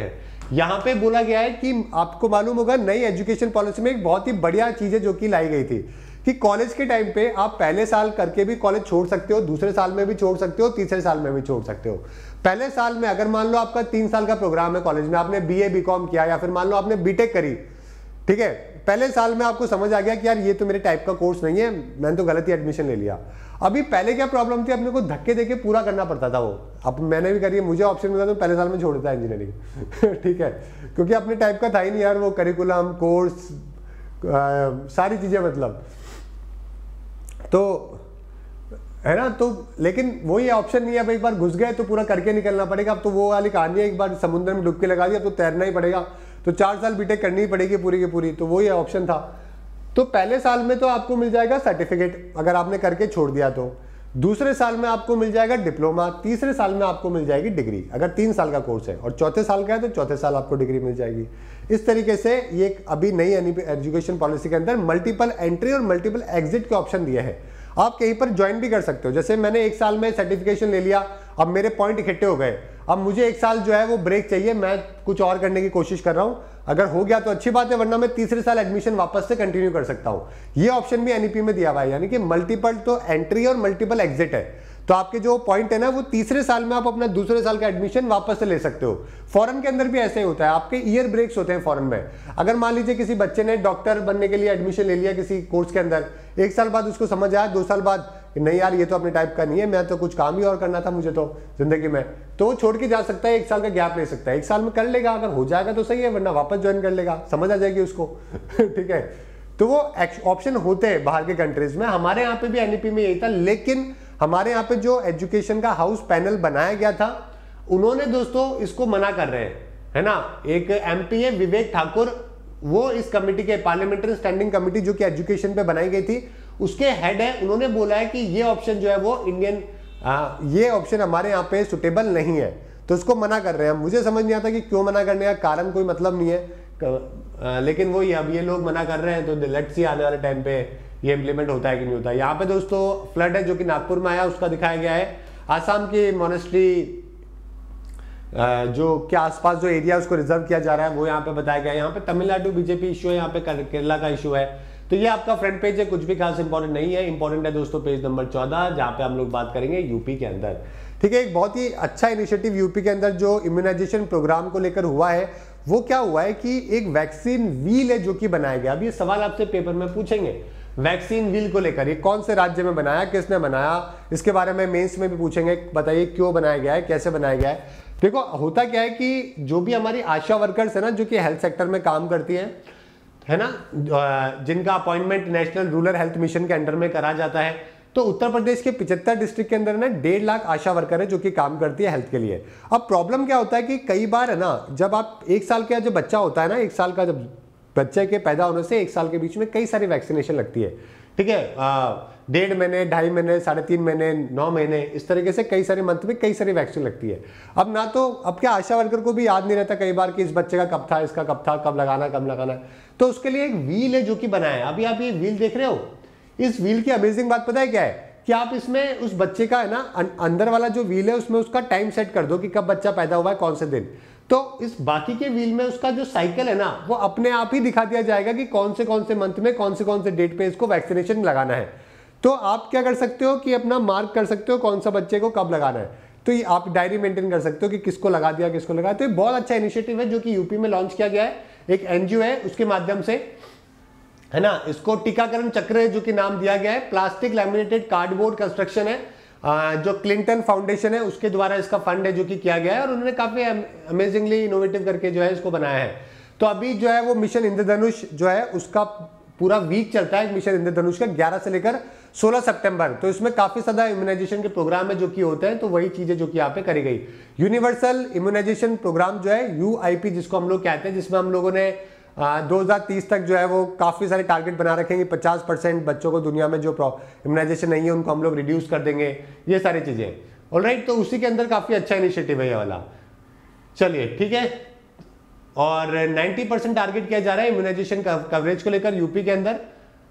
यहाँ पे बोला गया है कि आपको मालूम होगा नई एजुकेशन पॉलिसी में एक बहुत ही बढ़िया चीज है जो कि लाई गई थी कि कॉलेज के टाइम पे आप पहले साल करके भी कॉलेज छोड़ सकते हो, दूसरे साल में भी छोड़ सकते हो, तीसरे साल में भी छोड़ सकते हो। पहले साल में अगर मान लो आपका तीन साल का प्रोग्राम है कॉलेज में, आपने बीए बीकॉम किया या फिर मान लो आपने बीटेक करी, ठीक है, पहले साल में आपको समझ आ गया कि यार ये तो मेरे टाइप का कोर्स नहीं है, मैंने तो गलत ही एडमिशन ले लिया। अभी पहले क्या प्रॉब्लम थी, अपने को धक्के देके पूरा करना पड़ता था वो। अब मैंने भी करी है, मुझे ऑप्शन मिला तो पहले साल में छोड़ देता इंजीनियरिंग ठीक है, क्योंकि अपने टाइप का था ही नहीं यार वो करिकुलम कोर्स सारी चीजें, मतलब तो है ना। तो लेकिन वही ऑप्शन नहीं है, अब एक बार घुस गए तो पूरा करके निकलना पड़ेगा। अब तो वो वाली कहानी है, एक बार समुद्र में डुबकी लगा दिया तो तैरना ही पड़ेगा, तो चार साल बीटेक करनी ही पड़ेगी पूरी की पूरी, तो वही ऑप्शन था। तो पहले साल में तो आपको मिल जाएगा सर्टिफिकेट अगर आपने करके छोड़ दिया तो, दूसरे साल में आपको मिल जाएगा डिप्लोमा, तीसरे साल में आपको मिल जाएगी डिग्री अगर तीन साल का कोर्स है, और चौथे साल का है तो चौथे साल आपको डिग्री मिल जाएगी। इस तरीके से ये अभी नई एजुकेशन पॉलिसी के अंदर मल्टीपल एंट्री और मल्टीपल एग्जिट के ऑप्शन दिए हैं। आप कहीं पर ज्वाइन भी कर सकते हो, जैसे मैंने एक साल में सर्टिफिकेशन ले लिया, अब मेरे पॉइंट इकट्ठे हो गए, अब मुझे एक साल जो है वो ब्रेक चाहिए, मैं कुछ और करने की कोशिश कर रहा हूं, अगर हो गया तो अच्छी बात है, वरना मैं तीसरे साल एडमिशन वापस से कंटिन्यू कर सकता हूं। ये ऑप्शन भी एनईपी में दिया हुआ है, यानी कि मल्टीपल तो एंट्री और मल्टीपल एग्जिट है। तो आपके जो पॉइंट है ना वो तीसरे साल में आप अपना दूसरे साल का एडमिशन वापस से ले सकते हो। फॉरेन के अंदर भी ऐसे ही होता है, आपके ईयर ब्रेक्स होते हैं फॉरेन में। अगर मान लीजिए किसी बच्चे ने डॉक्टर बनने के लिए एडमिशन ले लिया किसी कोर्स के अंदर, एक साल बाद उसको समझ आया, दो साल बाद नहीं यार ये तो अपने टाइप का नहीं है, मैं तो कुछ काम ही और करना था मुझे तो जिंदगी में, तो वो छोड़ के जा सकता है, एक साल का गैप ले सकता है, एक साल में कर लेगा, अगर हो जाएगा तो सही है, वरना वापस ज्वाइन कर लेगा, समझ आ जाएगी उसको ठीक है। तो वो ऑप्शन होते हैं बाहर के कंट्रीज में, हमारे यहाँ पे भी एनईपी में यही था, लेकिन हमारे यहाँ पे जो एजुकेशन का हाउस पैनल बनाया गया था उन्होंने दोस्तों इसको मना कर रहे हैं, है ना। एक एमपी है विवेक ठाकुर, वो इस कमेटी के पार्लियामेंट्री स्टैंडिंग कमेटी जो कि एजुकेशन पे बनाई गई थी उसके हेड है, उन्होंने बोला है कि ये ऑप्शन जो है वो इंडियन आ, ये ऑप्शन हमारे यहाँ पे सुटेबल नहीं है, तो उसको मना कर रहे हैं। मुझे समझ नहीं आता कि क्यों मना करने का कारण, कोई मतलब नहीं है, आ, लेकिन वही अब ये लोग मना कर रहे हैं, तो लेट्स सी आने वाले टाइम पे ये इंप्लीमेंट होता है कि नहीं होता है। यहाँ पे दोस्तों फ्लड है जो कि नागपुर में आया, उसका दिखाया गया है। आसाम की मोनेस्ट्री जो के आसपास जो एरिया उसको रिजर्व किया जा रहा है वो यहाँ पे बताया गया है। यहाँ पे तमिलनाडु बीजेपी इशू है, यहाँ पे केरला का इशू है। तो ये आपका फ्रंट पेज है, कुछ भी खास इंपॉर्टेंट नहीं है। इंपॉर्टेंट है दोस्तों पेज नंबर चौदह, जहाँ पे हम लोग बात करेंगे यूपी के अंदर, ठीक है। एक बहुत ही अच्छा इनिशिएटिव यूपी के अंदर जो इम्यूनाइजेशन प्रोग्राम को लेकर हुआ है, वो क्या हुआ है कि एक वैक्सीन व्हील है जो कि बनाया गया। अब ये सवाल आपसे पेपर में पूछेंगे, वैक्सीन व्हील को लेकर ये कौन से राज्य में बनाया, किसने बनाया, इसके बारे में मेंस में भी पूछेंगे, बताइए क्यों बनाया गया है, कैसे बनाया गया है। देखो होता क्या है कि जो भी हमारी आशा वर्कर्स है ना, जो कि हेल्थ सेक्टर में काम करती हैं, है ना, जिनका appointment national rural health mission के अंडर में करा जाता है, तो उत्तर प्रदेश के पिछहत्तर डिस्ट्रिक्ट के अंदर ना डेढ़ लाख आशा वर्कर है जो कि काम करती है हेल्थ के लिए। अब प्रॉब्लम क्या होता है कि कई बार है ना, जब आप एक साल का जब बच्चा होता है ना, एक साल का जब बच्चे के पैदा होने से एक साल के बीच में कई सारी वैक्सीनेशन लगती है, ठीक है। डेढ़ महीने, ढाई महीने, साढ़े तीन महीने, नौ महीने, इस तरीके से कई सारे मंथ में कई सारी वैक्सीन लगती है। अब ना तो अब क्या आशा वर्कर को भी याद नहीं रहता कई बार कि इस बच्चे का कब था, इसका कब था, कब लगाना कब लगाना है, तो उसके लिए एक व्हील है जो कि बनाया है। अभी आप ये व्हील देख रहे हो, इस व्हील की अमेजिंग बात पता है क्या है कि आप इसमें उस बच्चे का है ना अंदर वाला जो व्हील है उसमें उसका टाइम सेट कर दो कि कब बच्चा पैदा हुआ है, कौन से दिन, तो इस बाकी के व्हील में उसका जो साइकिल है ना वो अपने आप ही दिखा दिया जाएगा कि कौन से कौन से मंथ में कौन से कौन से डेट पे इसको वैक्सीनेशन लगाना है। तो आप क्या कर सकते हो कि अपना मार्क कर सकते हो कौन सा बच्चे को कब लगाना है, तो ये आप डायरी मेंटेन कर सकते हो कि किसको लगा दिया, किसको लगा। तो ये बहुत अच्छा इनिशिएटिव है जो कि यूपी में लॉन्च किया गया है, एक एनजीओ है उसके माध्यम से, है ना। इसको टीकाकरण चक्र जो कि नाम दिया गया है, प्लास्टिक लैमिनेटेड कार्डबोर्ड कंस्ट्रक्शन है, जो क्लिंटन फाउंडेशन है उसके द्वारा इसका फंड है जो कि किया गया है, और उन्होंने काफी अमेजिंगली इनोवेटिव करके जो है इसको बनाया है। तो अभी जो है वो मिशन इंद्रधनुष जो है उसका पूरा वीक चलता है, मिशन इंद्रधनुष का ग्यारह से लेकर सोलह सितंबर। तो इसमें काफी ज्यादा इम्यूनाइजेशन के प्रोग्राम है जो कि होते हैं, तो वही चीजें जो कि यहाँ पे करी गई। यूनिवर्सल इम्यूनाइजेशन प्रोग्राम जो है यूआईपी जिसको हम लोग कहते हैं, जिसमें हम लोगों ने दो हज़ार तीस तक जो है वो काफी सारे टारगेट बना रखेंगे, पचास परसेंट बच्चों को दुनिया में जो इम्यूनाइजेशन नहीं है उनको हम लोग रिड्यूस कर देंगे, ये सारी चीजें। ऑलराइट, तो उसी के अंदर काफी अच्छा इनिशिएटिव है ये वाला। चलिए ठीक है, और नब्बे परसेंट टारगेट किया जा रहा है इम्यूनाइजेशन कवरेज को लेकर यूपी के अंदर।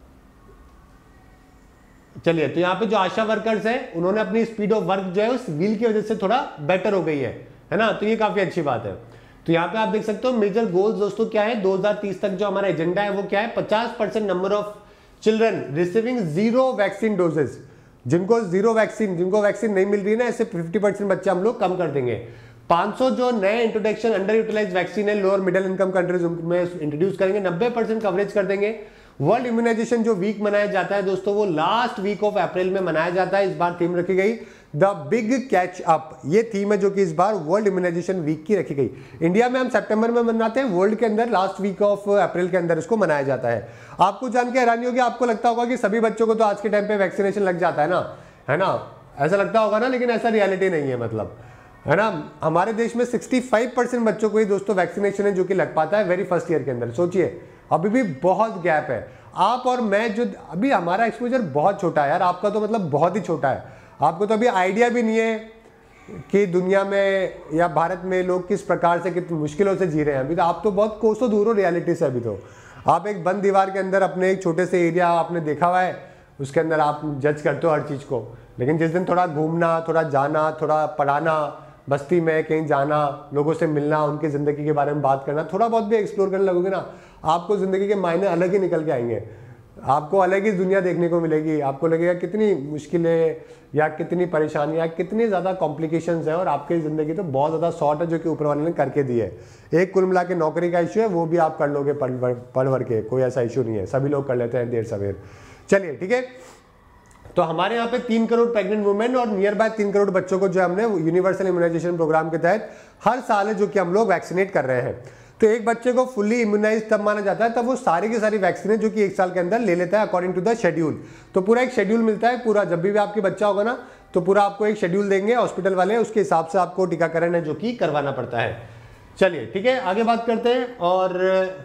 चलिए, तो यहाँ पे जो आशा वर्कर्स हैं उन्होंने अपनी स्पीड ऑफ वर्क जो है उस व्हील की वजह से थोड़ा बेटर हो गई है, है ना, तो ये काफी अच्छी बात है। तो यहाँ पे आप देख सकते हो मेजर गोल्स दोस्तों क्या है, दो हज़ार तीस तक जो हमारा एजेंडा है वो क्या है, पचास percent number of children receiving zero vaccine doses, जिनको जीरो वैक्सीन जिनको वैक्सीन नहीं मिल रही है ना, ऐसे पचास परसेंट बच्चे हम लोग कम कर देंगे। पाँच सौ जो नए इंट्रोडक्शन अंडर यूटिलाइज वैक्सीन है लोअर मिडिल इनकम कंट्रीज में इंट्रोड्यूस करेंगे, नब्बे परसेंट कवरेज कर देंगे। वर्ल्ड इम्यूनाइजेशन जो वीक मनाया जाता है दोस्तों वो लास्ट वीक ऑफ अप्रैल में मनाया जाता है। इस बार थीम रखी गई द बिग कैच अप, ये थीम है जो कि इस बार वर्ल्ड इम्यूनाइजेशन वीक की रखी गई। इंडिया में हम सितंबर में मनाते हैं, वर्ल्ड के अंदर लास्ट वीक ऑफ अप्रैल के अंदर इसको मनाया जाता है। आपको जान के हैरानी होगी, आपको लगता होगा कि सभी बच्चों को तो आज के टाइम पे वैक्सीनेशन लग जाता है ना, है ना, ऐसा लगता होगा ना, लेकिन ऐसा रियलिटी नहीं है, मतलब है ना। हमारे देश में पैंसठ परसेंट बच्चों को ही दोस्तों वैक्सीनेशन है जो कि लग पाता है वेरी फर्स्ट ईयर के अंदर। सोचिए अभी भी बहुत गैप है। आप और मैं जो अभी हमारा एक्सपोजर बहुत छोटा है यार, आपका तो मतलब बहुत ही छोटा है। आपको तो अभी आइडिया भी नहीं है कि दुनिया में या भारत में लोग किस प्रकार से कितनी मुश्किलों से जी रहे हैं। अभी तो आप तो बहुत कोसों दूर हो रियलिटी से। अभी तो आप एक बंद दीवार के अंदर अपने एक छोटे से एरिया आपने देखा हुआ है, उसके अंदर आप जज करते हो हर चीज़ को। लेकिन जिस दिन थोड़ा घूमना, थोड़ा जाना, थोड़ा पढ़ाना, बस्ती में कहीं जाना, लोगों से मिलना, उनकी ज़िंदगी के बारे में बात करना, थोड़ा बहुत भी एक्सप्लोर करने लगोगे ना, आपको ज़िंदगी के मायने अलग ही निकल के आएंगे। आपको अलग ही दुनिया देखने को मिलेगी। आपको लगेगा कितनी मुश्किलें या कितनी परेशानियाँ, कितनी ज़्यादा कॉम्प्लिकेशंस है, और आपकी ज़िंदगी तो बहुत ज़्यादा शॉर्ट है जो कि ऊपर वाले ने करके दी है। एक कुल मिला के नौकरी का इशू है, वो भी आप कर लोगे पढ़ पढ़ भर के, कोई ऐसा इशू नहीं है, सभी लोग कर लेते हैं देर सवेर। चलिए ठीक है, तो हमारे यहाँ पे तीन करोड़ प्रेग्नेंट वुमेन और नियर बाय तीन करोड़ बच्चों को जो हमने यूनिवर्सल इम्यूनाइजेशन प्रोग्राम के तहत हर साल है जो कि हम लोग वैक्सीनेट कर रहे हैं। तो एक बच्चे को फुल्ली इम्यूनाइज तब माना जाता है तब वो सारी की सारी वैक्सीन जो कि एक साल के अंदर ले लेता है अकॉर्डिंग टू द शेड्यूल। तो पूरा एक शेड्यूल मिलता है, पूरा जब भी आपके बच्चा होगा ना तो पूरा आपको एक शेड्यूल देंगे हॉस्पिटल वाले, उसके हिसाब से आपको टीकाकरण है जो कि करवाना पड़ता है। चलिए ठीक है, आगे बात करते हैं। और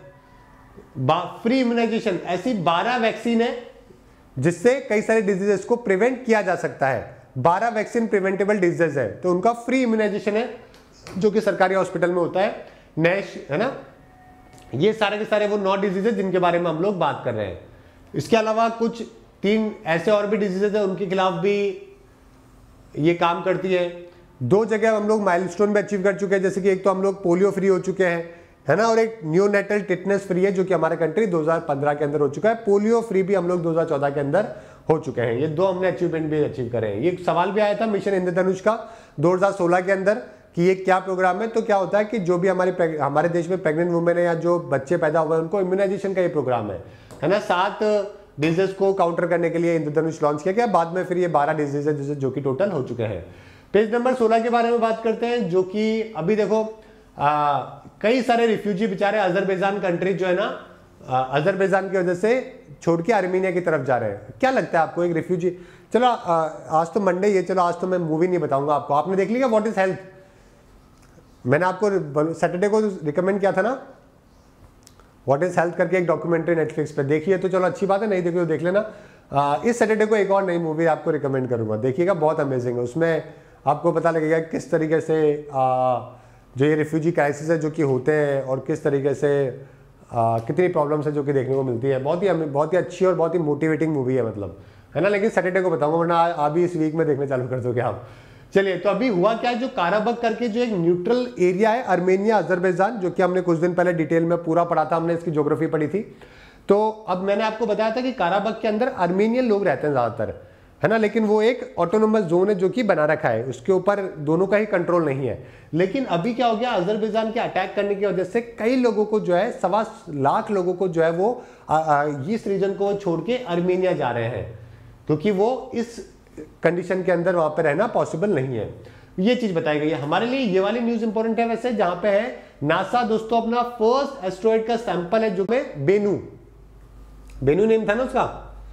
फ्री इम्यूनाइजेशन, ऐसी बारह वैक्सीन है जिससे कई सारे डिजीजेस को प्रिवेंट किया जा सकता है। बारह वैक्सीन प्रिवेंटेबल डिजीजेस है, तो उनका फ्री इम्यूनाइजेशन है जो कि सरकारी हॉस्पिटल में होता है। नैश है ना, ये सारे के सारे वो नौ डिजीजेस जिनके बारे में हम लोग बात कर रहे हैं। इसके अलावा कुछ तीन ऐसे और भी डिजीजेस है, उनके खिलाफ भी ये काम करती है। दो जगह हम लोग माइलस्टोन भी अचीव कर चुके हैं, जैसे कि एक तो हम लोग पोलियो फ्री हो चुके हैं, है ना, और एक नियोनेटल टिटनेस फ्री है जो कि हमारा कंट्री दो हज़ार पंद्रह के अंदर हो चुका है। पोलियो फ्री भी हम लोग दो हज़ार चौदह के अंदर हो चुके हैं। ये दो हमने अचीवमेंट भी अचीव करे हैं। ये सवाल भी आया था मिशन इंद्रधनुष का दो हज़ार सोलह के अंदर कि ये क्या प्रोग्राम है। तो क्या होता है कि जो भी हमारे हमारे देश में प्रेग्नेंट वुमेन है या जो बच्चे पैदा हुए हैं उनको इम्यूनाइजेशन का ये प्रोग्राम है, है ना। सात डिजीज को काउंटर करने के लिए इंद्रधनुष लॉन्च किया गया। बाद में फिर ये बारह डिजीज है जो कि टोटल हो चुके हैं। पेज नंबर सोलह के बारे में बात करते हैं, जो कि अभी देखो आ, कई सारे रिफ्यूजी बेचारे अजरबैजान कंट्री जो है ना, अजरबैजान की वजह से छोड़ के आर्मीनिया की तरफ जा रहे हैं। क्या लगता है आपको एक रिफ्यूजी, चलो आ, आज तो मंडे ये, चलो आज तो मैं मूवी नहीं बताऊंगा आपको। आपने देख लिया व्हाट इज हेल्थ? मैंने आपको सैटरडे को रिकमेंड किया था ना व्हाट इज हेल्थ करके, एक डॉक्यूमेंट्री नेटफ्लिक्स पे देखिए तो चलो अच्छी बात है, नहीं देखिए तो देख लेना। आ, इस सैटरडे को एक और नई मूवी आपको रिकमेंड करूंगा, देखिएगा, बहुत अमेजिंग है। उसमें आपको पता लगेगा किस तरीके से आ, जो ये रिफ्यूजी क्राइसिस है जो कि होते हैं और किस तरीके से आ, कितनी प्रॉब्लम्स है जो कि देखने को मिलती है। बहुत ही बहुत ही अच्छी और बहुत ही मोटिवेटिंग मूवी है, मतलब, है ना। लेकिन सैटरडे को बताऊंगा, वरना अभी इस वीक में देखने चालू कर दोगे आप। चलिए, तो अभी हुआ क्या है, जो काराबक करके जो एक न्यूट्रल एरिया है अर्मेनिया अजरबैजान, जो कि हमने कुछ दिन पहले डिटेल में पूरा पढ़ा था, हमने इसकी ज्योग्राफी पढ़ी थी। तो अब मैंने आपको बताया था कि काराबक के अंदर अर्मेनियन लोग रहते हैं ज़्यादातर, है ना, लेकिन वो एक ऑटोनोमस जोन है जो कि बना रखा है, उसके ऊपर दोनों का ही कंट्रोल नहीं है। लेकिन अभी क्या हो गया, अजरबैजान के अटैक करने की वजह से कई लोगों को जो है, सवा लाख लोगों को जो है वो आ, आ, इस रीजन को छोड़ के अर्मेनिया जा रहे हैं, क्योंकि वो इस कंडीशन के अंदर वहां पर रहना पॉसिबल नहीं है। ये चीज बताई गई है हमारे लिए। ये वाली न्यूज इंपॉर्टेंट है वैसे, जहां पे है नासा दोस्तों अपना फर्स्ट एस्ट्रॉइड का सैंपल है जो में बेनू बेनू नेम था ना उसका,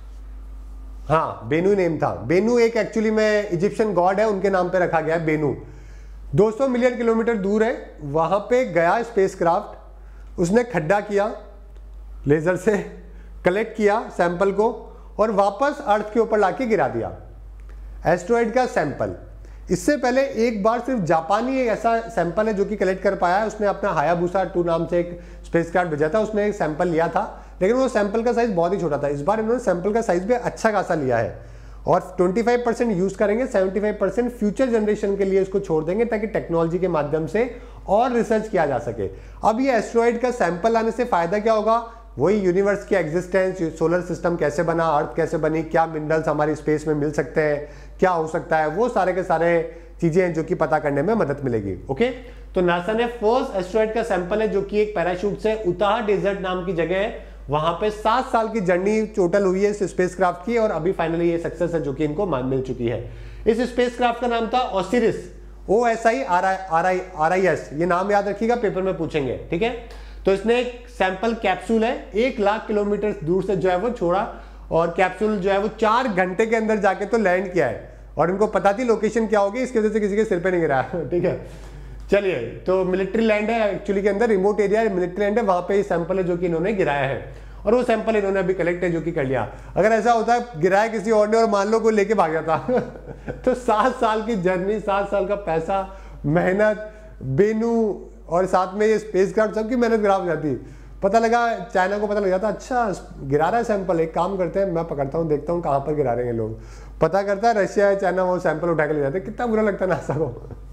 हाँ बेनू नेम था। बेनू एक एक्चुअली में इजिप्शियन गॉड है, उनके नाम पे रखा गया है बेनू। दो सौ मिलियन किलोमीटर दूर है, वहां पे गया स्पेसक्राफ्ट, उसने खड्डा किया, लेजर से कलेक्ट किया सैंपल को और वापस अर्थ के ऊपर लाके गिरा दिया एस्ट्रॉइड का सैंपल। इससे पहले एक बार सिर्फ जापानी एक ऐसा सैंपल है जो कि कलेक्ट कर पाया है, उसने अपना हायाबुसा टू नाम से एक स्पेसक्राफ्ट भेजा था, उसने एक सैंपल लिया था, लेकिन वो सैंपल का साइज बहुत ही छोटा था। इस बार इन्होंने सैंपल का साइज भी अच्छा खासा लिया है और पच्चीस परसेंट यूज करेंगे, पचहत्तर परसेंट फ्यूचर जनरेशन के लिए इसको छोड़ देंगे ताकि टेक्नोलॉजी के माध्यम से और रिसर्च किया जा सके। अब ये एस्ट्रॉइड का सैंपल लाने से फायदा क्या होगा, वही यूनिवर्स की एग्जिस्टेंस, सोलर सिस्टम कैसे बना, अर्थ कैसे बनी, क्या मिनरल्स हमारी स्पेस में मिल सकते हैं, क्या हो सकता है, वो सारे के सारे चीजें हैं जो कि पता करने में मदद मिलेगी। ओके, तो नासा ने फर्स्ट एस्ट्रॉइड का सैंपल है जो कि एक पैराशूट से उताह डेजर्ट नाम की जगह है, वहां पे सात साल की जर्नी टोटल हुई है इस स्पेसक्राफ्ट की, और अभी फाइनली ये सक्सेस है जो कि इनको मिल चुकी है। इस स्पेसक्राफ्ट का नाम था Osiris, O S I R I R I R I S, ये नाम याद रखिएगा, पेपर में पूछेंगे, ठीक है। तो इसने एक सैंपल कैप्सूल है एक लाख किलोमीटर दूर से जो है वो छोड़ा, और कैप्सूल जो है वो चार घंटे के अंदर जाके तो लैंड किया है, और इनको पता थी लोकेशन क्या होगी, इसकी वजह से किसी के सिर पे नहीं गिरा, ठीक है। चलिए, तो मिलिट्री लैंड है एक्चुअली के अंदर, रिमोट एरिया मिलिट्री लैंड है, वहां पे सैंपल है जो कि इन्होंने गिराया है, और वो सैंपल इन्होंने अभी कलेक्ट है जो कि कर लिया। अगर ऐसा होता है गिराया किसी और ने और मान लो कोई लेके भाग जाता तो सात साल की जर्नी, सात साल का पैसा, मेहनत, बेनू और साथ में ये स्पेसक्राफ्ट, सबकी मेहनत खराब हो जाती। पता लगा चाइना को पता लग जाता, अच्छा गिरा रहा है सैंपल, एक काम करते हैं मैं पकड़ता हूँ, देखता हूँ कहाँ पर गिरा रहे हैं लोग, पता करता है रशिया है चाइना, वो सैंपल उठा के ले जाते, कितना बुरा लगता है नासा को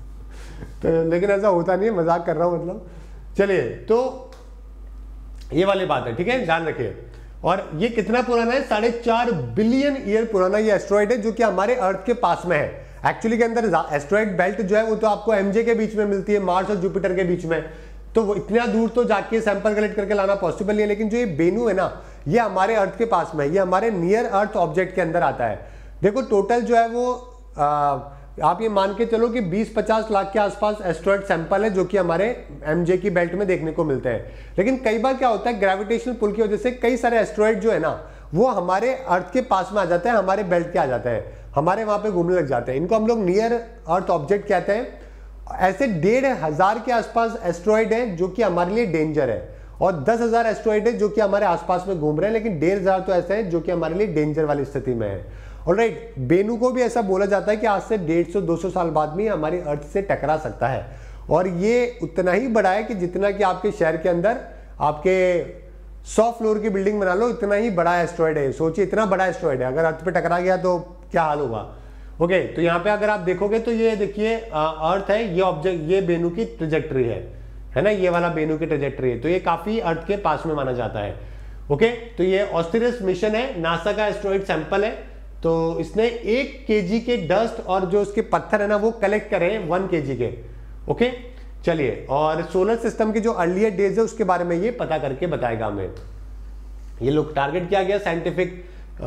तो लेकिन ऐसा होता नहीं है, मजाक कर रहा हूँ मतलब। चलिए, तो ये वाली बात है, ठीक है, ध्यान रखिए। और ये कितना पुराना है, साढ़े चार बिलियन ईयर पुराना ये एस्ट्रॉइड है जो कि हमारे अर्थ के पास में है। एक्चुअली के अंदर एस्ट्रॉइड बेल्ट जो है वो तो आपको एमजे के बीच में मिलती है, मार्स और जुपिटर के बीच में, तो वो इतना दूर तो जाके सैंपल कलेक्ट करके लाना पॉसिबल नहीं है। लेकिन जो ये बेनू है ना, ये हमारे अर्थ के पास में है, ये हमारे नियर अर्थ ऑब्जेक्ट के अंदर आता है। देखो टोटल जो है वो आ, आप ये मान के चलो कि बीस पचास लाख के आसपास एस्ट्रॉइड सैंपल है जो कि हमारे एमजे की बेल्ट में देखने को मिलते हैं। लेकिन कई बार क्या होता है, ग्रेविटेशनल पुल की वजह से कई सारे एस्ट्रॉइड जो है ना वो हमारे अर्थ के पास में आ जाते हैं, हमारे बेल्ट के आ जाते हैं, हमारे वहां पे घूमने लग जाते हैं। इनको हम लोग नियर अर्थ ऑब्जेक्ट कहते हैं। ऐसे डेढ़ हजार के आसपास एस्ट्रॉइड हैं जो कि हमारे लिए डेंजर है, और दस हजार एस्ट्रॉइड है जो कि हमारे आसपास में घूम रहे हैं, लेकिन डेढ़ हजार तो ऐसे हैं जो कि हमारे लिए डेंजर वाली स्थिति में है। ऑलराइट, बेनू को भी ऐसा बोला जाता है कि आज से डेढ़ सौ दो सौ साल बाद में हमारी अर्थ से टकरा सकता है, और ये उतना ही बड़ा है कि जितना कि आपके शहर के अंदर आपके सौ फ्लोर की बिल्डिंग बना लो, इतना ही बड़ा एस्ट्रॉइड है। सोचिए इतना बड़ा एस्ट्रॉइड है, अगर अर्थ पे टकरा गया तो क्या हाल होगा। ओके, तो यहाँ पे अगर आप देखोगे तो ये देखिए अर्थ है, ये ऑब्जेक्ट, ये बेनू की ट्रेजेक्टरी है है ना, ये वाला बेनू की ट्रेजेक्टरी है, तो ये काफी अर्थ के पास में माना जाता है। ओके, तो ये ऑसिरिस मिशन है, नासा का एस्ट्रॉइड सैंपल है। तो इसने एक केजी के डस्ट और जो उसके पत्थर है ना वो कलेक्ट करे हैं वन केजी के। ओके, चलिए, और सोलर सिस्टम के जो अर्लियर डेज है उसके बारे में ये पता करके बताएगा हमें। ये लोग टारगेट किया गया साइंटिफिक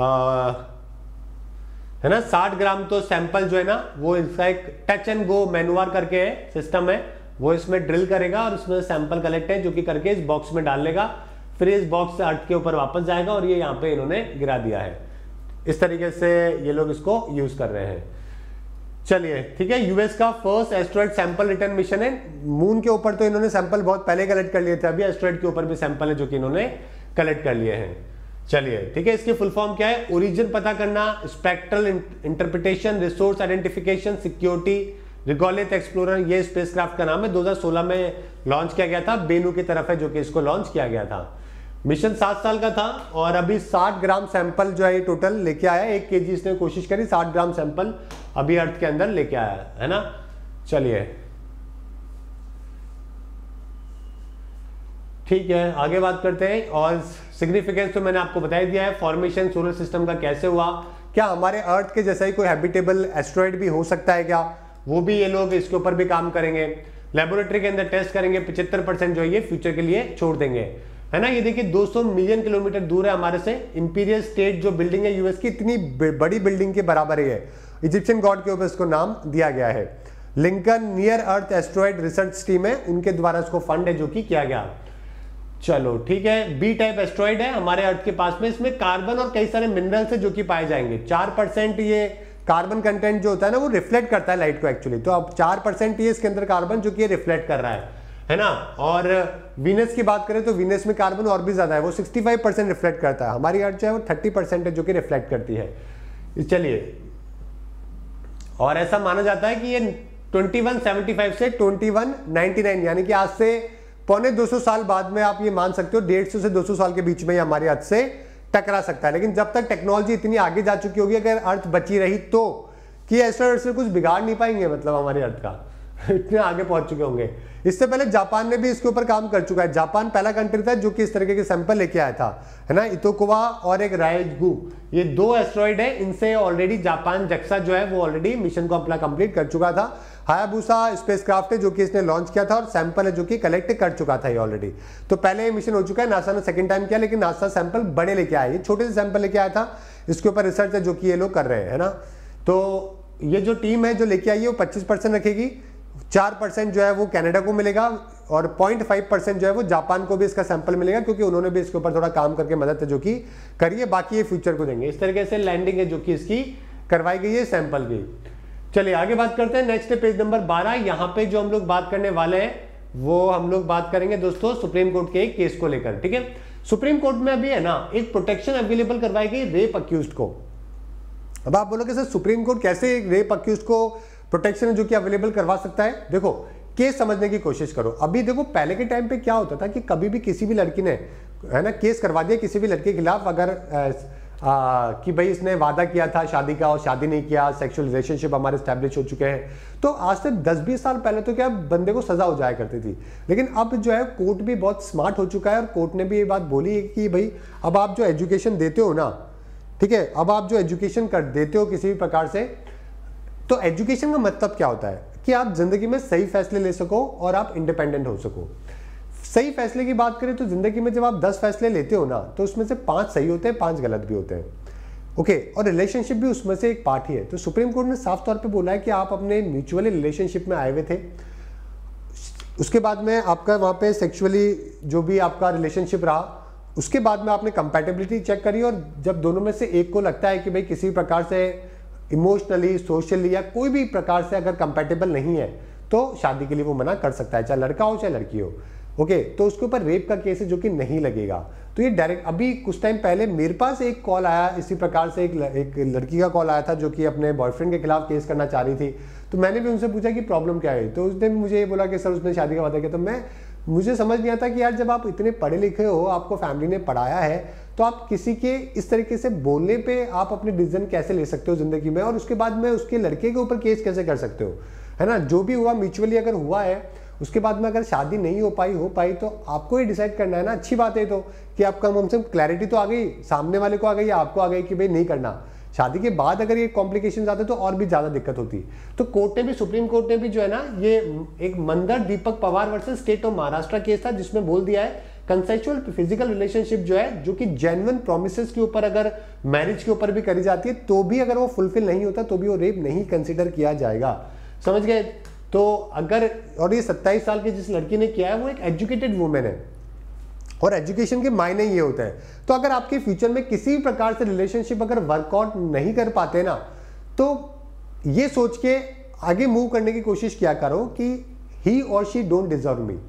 है ना, साठ ग्राम तो सैंपल जो है ना वो इसका एक टच एंड गो मैनुअर करके है सिस्टम है, वो इसमें ड्रिल करेगा और उसमें सैंपल कलेक्ट है जो कि करके इस बॉक्स में डाल लेगा, फिर इस बॉक्स से अर्थ के ऊपर वापस जाएगा, और ये यहाँ पे इन्होंने गिरा दिया है। इस तरीके से ये लोग इसको यूज कर रहे हैं। चलिए, ठीक है, यूएस का first asteroid sample return mission है। मून के ऊपर तो इन्होंने सैंपल बहुत पहले कलेक्ट कर लिए थे, अभी एस्ट्रॉइड के ऊपर भी सैंपल है जो कि इन्होंने कलेक्ट कर लिए हैं। चलिए, ठीक है, इसकी फुल फॉर्म क्या है, ओरिजिन पता करना, spectral interpretation, resource identification, security, regolith explorer, ये स्पेसक्राफ्ट का नाम है। दो हज़ार सोलह में लॉन्च किया गया था, बेनू की तरफ है जो कि इसको लॉन्च किया गया था। मिशन सात साल का था, और अभी साठ ग्राम सैंपल जो है ये टोटल लेके आया, एक केजी इसने कोशिश करी, साठ ग्राम सैंपल अभी अर्थ के अंदर लेके आया है ना। चलिए, ठीक है, आगे बात करते हैं। और सिग्निफिकेंस तो मैंने आपको बता दिया है, फॉर्मेशन सोलर सिस्टम का कैसे हुआ, क्या हमारे अर्थ के जैसा ही कोई हैबिटेबल एस्ट्रॉइड भी हो सकता है क्या, वो भी ये लोग इसके ऊपर भी काम करेंगे, लेबोरेटरी के अंदर टेस्ट करेंगे, पचहत्तर परसेंट जो है ये फ्यूचर के लिए छोड़ देंगे, है ना। ये देखिए दो सौ मिलियन किलोमीटर दूर है हमारे से, इंपीरियल स्टेट जो बिल्डिंग है यूएस की, इतनी बड़ी बिल्डिंग के बराबर ही है, इजिप्शियन गॉड के ऊपर इसको नाम दिया गया है। Lincoln near earth asteroid research team है, उनके द्वारा इसको फंड है जो कि किया गया। चलो, ठीक है, बी टाइप एस्ट्रॉइड है हमारे अर्थ के पास में, इसमें कार्बन और कई सारे मिनरल्स है जो कि पाए जाएंगे। चार परसेंट ये कार्बन कंटेंट जो होता है ना वो रिफ्लेक्ट करता है लाइट को एक्चुअली, तो अब चार परसेंट ये इसके अंदर कार्बन जो कि रिफ्लेक्ट कर रहा है है ना। और वीनस की बात करें तो वीनस में कार्बन और भी ज्यादा है, वो पैंसठ परसेंट रिफ्लेक्ट करता है, हमारी अर्थ जो है वो तीस परसेंट है जो कि रिफ्लेक्ट करती है। चलिए, और ऐसा माना जाता है कि ये इक्कीस सौ पचहत्तर से इक्कीस सौ निन्यानवे यानी कि आज से पौने दो सौ साल बाद में आप ये मान सकते हो डेढ़ सौ से दो सौ साल के बीच में ये हमारी अर्थ से टकरा सकता है। लेकिन जब तक टेक्नोलॉजी इतनी आगे जा चुकी होगी, अगर अर्थ बची रही तो, कि एस्ट्रॉइड से कुछ बिगाड़ नहीं पाएंगे मतलब हमारी अर्थ का, इतने आगे पहुंच चुके होंगे। इससे पहले जापान ने भी इसके ऊपर काम कर चुका है। जापान पहला कंट्री था जो कि इस तरीके के सैंपल लेके आया था, है ना। इतोकुवा और एक रायजगु, ये दो एस्ट्रॉइड है, इनसे ऑलरेडी जापान जक्सा जो है वो ऑलरेडी मिशन को अपना कंप्लीट कर चुका था। हायाबुसा स्पेसक्राफ्ट है जो कि इसने लॉन्च किया था और सैंपल है जो कि कलेक्ट कर चुका था ये ऑलरेडी। तो पहले ये मिशन हो चुका है, नासा ने सेकंड टाइम किया, लेकिन नासा सैंपल बड़े लेके आए, ये छोटे से सैंपल लेके आया था। इसके ऊपर रिसर्च है जो कि ये लोग कर रहे हैं, है ना। तो ये जो टीम है जो लेके आई है वो पच्चीस परसेंट रखेगी, चार परसेंट जो है वो कनाडा को मिलेगा और पॉइंट फाइव परसेंट जो है वो जापान को भी इसका सैंपल मिलेगा, क्योंकि उन्होंने भी इसके ऊपर थोड़ा काम करके मदद है जो कि करिए, बाकी ये फ्यूचर को देंगे। इस तरीके से लैंडिंग है जो कि इसकी करवाई गई है सैंपल की। चलिए आगे बात करते हैं, नेक्स्ट पेज नंबर बारह। यहाँ पे जो हम लोग बात करने वाले हैं वो हम लोग बात करेंगे दोस्तों सुप्रीम कोर्ट के एक केस को लेकर, ठीक है। सुप्रीम कोर्ट में अभी है ना एक प्रोटेक्शन अवेलेबल करवाई गई रेप अक्यूज्ड को। अब आप बोलोगे सर सुप्रीम कोर्ट कैसे एक रेप अक्यूज्ड को प्रोटेक्शन जो कि अवेलेबल करवा सकता है? देखो केस समझने की कोशिश करो। अभी देखो पहले के टाइम पे क्या होता था कि कभी भी किसी भी लड़की ने, है ना, केस करवा दिया किसी भी लड़के के खिलाफ, अगर आ, कि भाई इसने वादा किया था शादी का और शादी नहीं किया, सेक्सुअल रिलेशनशिप हमारे स्टैब्लिश हो चुके हैं, तो आज से दस बीस साल पहले तो क्या बंदे को सजा हो जाया करती थी। लेकिन अब जो है कोर्ट भी बहुत स्मार्ट हो चुका है और कोर्ट ने भी ये बात बोली है कि भाई अब आप जो एजुकेशन देते हो ना, ठीक है, अब आप जो एजुकेशन कर देते हो किसी भी प्रकार से, तो एजुकेशन का मतलब क्या होता है कि आप जिंदगी में सही फैसले ले सको और आप इंडिपेंडेंट हो सको। सही फैसले की बात करें तो जिंदगी में जब आप दस फैसले लेते हो ना, तो उसमें से पांच सही होते हैं, पांच गलत भी होते हैं, ओके। और रिलेशनशिप भी उसमें से एक पार्ट ही है। तो सुप्रीम कोर्ट ने साफ तौर पे बोला है कि आप अपने म्यूचुअली रिलेशनशिप में आए हुए थे, उसके बाद में आपका वहाँ पे सेक्सुअली जो भी आपका रिलेशनशिप रहा, उसके बाद में आपने कंपैटिबिलिटी चेक करी, और जब दोनों में से एक को लगता है कि भाई किसी प्रकार से इमोशनली, सोशली या कोई भी प्रकार से अगर कंपैटिबल नहीं है, तो शादी के लिए वो मना कर सकता है, चाहे लड़का हो चाहे लड़की हो, ओके। तो उसके ऊपर रेप का केस है जो कि नहीं लगेगा। तो ये डायरेक्ट, अभी कुछ टाइम पहले मेरे पास एक कॉल आया इसी प्रकार से, एक, एक लड़की का कॉल आया था जो कि अपने बॉयफ्रेंड के खिलाफ केस करना चाह रही थी। तो मैंने भी उनसे पूछा कि प्रॉब्लम क्या है, तो उसने मुझे ये बोला कि सर उसने शादी का वादा किया। तो मैं मुझे समझ नहीं आता कि यार जब आप इतने पढ़े लिखे हो, आपको फैमिली ने पढ़ाया है, तो आप किसी के इस तरीके से बोलने पे आप अपने डिसीजन कैसे ले सकते हो जिंदगी में, और उसके बाद में उसके लड़के के ऊपर केस कैसे कर सकते हो, है ना। जो भी हुआ म्यूचुअली अगर हुआ है, उसके बाद में अगर शादी नहीं हो पाई हो पाई तो आपको ही डिसाइड करना है ना। अच्छी बात है तो कि आपका हमसे क्लैरिटी तो आ गई, सामने वाले को आ गई या आपको आ गई कि भाई नहीं करना। शादी के बाद अगर ये कॉम्प्लिकेशंस आते तो और भी ज्यादा दिक्कत होती। तो कोर्ट ने भी, सुप्रीम कोर्ट ने भी जो है ना, ये एक मंदर Deepak Pawar versus state of Maharashtra case था, जिसमें बोल दिया है कंसेंशुअल फिजिकल रिलेशनशिप जो है, जो कि जेन्युइन प्रोमिसेस के ऊपर अगर मैरिज के ऊपर भी करी जाती है, तो भी अगर वो फुलफिल नहीं होता तो भी वो रेप नहीं कंसिडर किया जाएगा। समझ गए? तो अगर, और ये सत्ताईस साल की जिस लड़की ने किया है वो एक एजुकेटेड वुमेन है, और एजुकेशन के मायने ये होते हैं। तो अगर आपके फ्यूचर में किसी भी प्रकार से रिलेशनशिप अगर वर्कआउट नहीं कर पाते ना, तो ये सोच के आगे मूव करने की कोशिश किया करो कि ही और शी डोंट डिजर्व मी।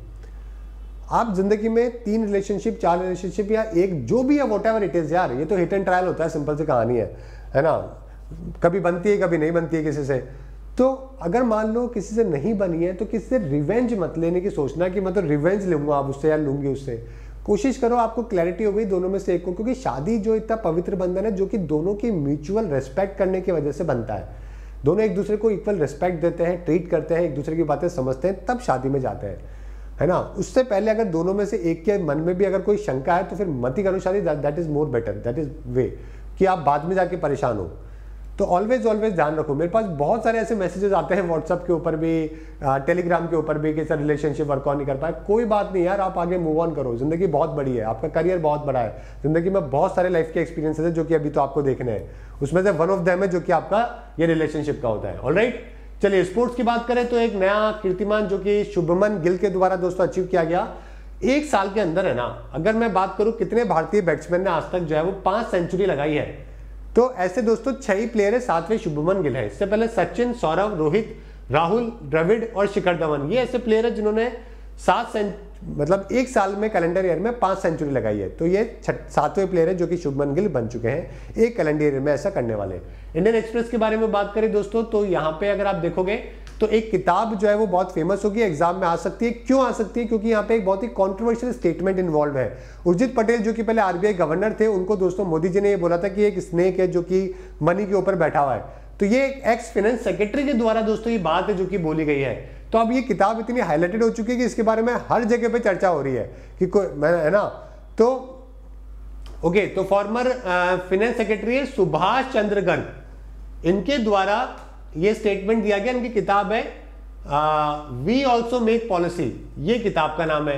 आप जिंदगी में तीन रिलेशनशिप, चार रिलेशनशिप या एक जो भी है, वॉट एवर इट इज, यार ये तो हिट एंड ट्रायल होता है, सिंपल सी कहानी है, है ना। कभी बनती है कभी नहीं बनती है किसी से। तो अगर मान लो किसी से नहीं बनी है तो किसी से रिवेंज मत लेने की सोचना कि मैं तो रिवेंज लूंगा आप उससे या लूंगी उससे। कोशिश करो आपको क्लैरिटी हो गई दोनों में से एक को, क्योंकि शादी जो इतना पवित्र बंधन है जो कि दोनों की म्यूचुअल रिस्पेक्ट करने की वजह से बनता है। दोनों एक दूसरे को इक्वल रिस्पेक्ट देते हैं, ट्रीट करते हैं, एक दूसरे की बातें समझते हैं, तब शादी में जाते हैं, है ना। उससे पहले अगर दोनों में से एक के मन में भी अगर कोई शंका है तो फिर मत ही करो शादी। That is more better, that is way कि आप बाद में जाके परेशान हो। तो ऑलवेज ऑलवेज ध्यान रखो। मेरे पास बहुत सारे ऐसे मैसेजेस आते हैं व्हाट्सअप के ऊपर भी, टेलीग्राम के ऊपर भी कि सर रिलेशनशिप वर्कआउट नहीं कर पाए। कोई बात नहीं यार, आप आगे मूव ऑन करो। जिंदगी बहुत बड़ी है, आपका करियर बहुत बड़ा है, जिंदगी में बहुत सारे लाइफ के एक्सपीरियंसेस है जो कि अभी तो आपको देखने हैं। उसमें से वन ऑफ देम है जो कि आपका ये रिलेशनशिप का होता है। ऑलराइट, चलिए स्पोर्ट्स की बात करें तो एक नया कीर्तिमान जो कि शुभमन गिल के द्वारा दोस्तों अचीव किया गया एक साल के अंदर, है ना। अगर मैं बात करूं कितने भारतीय बैट्समैन ने आज तक जो है वो पांच सेंचुरी लगाई है, तो ऐसे दोस्तों छह ही प्लेयर है, सातवें शुभमन गिल है। इससे पहले सचिन, सौरव, रोहित, राहुल द्रविड़ और शिखर धवन, ये ऐसे प्लेयर है जिन्होंने सात मतलब एक साल में कैलेंडर ईयर में पांच सेंचुरी लगाई है। तो ये सातवें प्लेयर है जो कि शुभमन गिल बन चुके हैं एक कैलेंडर ईयर में ऐसा करने वाले। इंडियन एक्सप्रेस के बारे में बात करें दोस्तों तो यहाँ पे अगर आप देखोगे तो एक किताब जो है वो बहुत फेमस होगी, एग्जाम में आ सकती है। क्यों आ सकती है? क्योंकि यहाँ पे एक बहुत ही कॉन्ट्रोवर्शियल स्टेटमेंट इन्वॉल्व है। उर्जित पटेल जो कि पहले आरबीआई गवर्नर थे, उनको दोस्तों मोदी जी ने ये बोला था कि एक स्नेक है जो कि मनी के ऊपर बैठा हुआ है। तो ये एक्स फाइनेंस सेक्रेटरी के द्वारा दोस्तों ये बात है जो कि बोली गई है तो अब ये किताब इतनी हाईलाइटेड हो चुकी है कि इसके बारे में हर जगह पे चर्चा हो रही है कि कोई मैं है ना। तो ओके, तो फॉर्मर फाइनेंस सेक्रेटरी है सुभाष चंद्र गर्ग, इनके द्वारा ये स्टेटमेंट दिया गया। इनकी किताब है वी ऑल्सो मेक पॉलिसी, ये किताब का नाम है।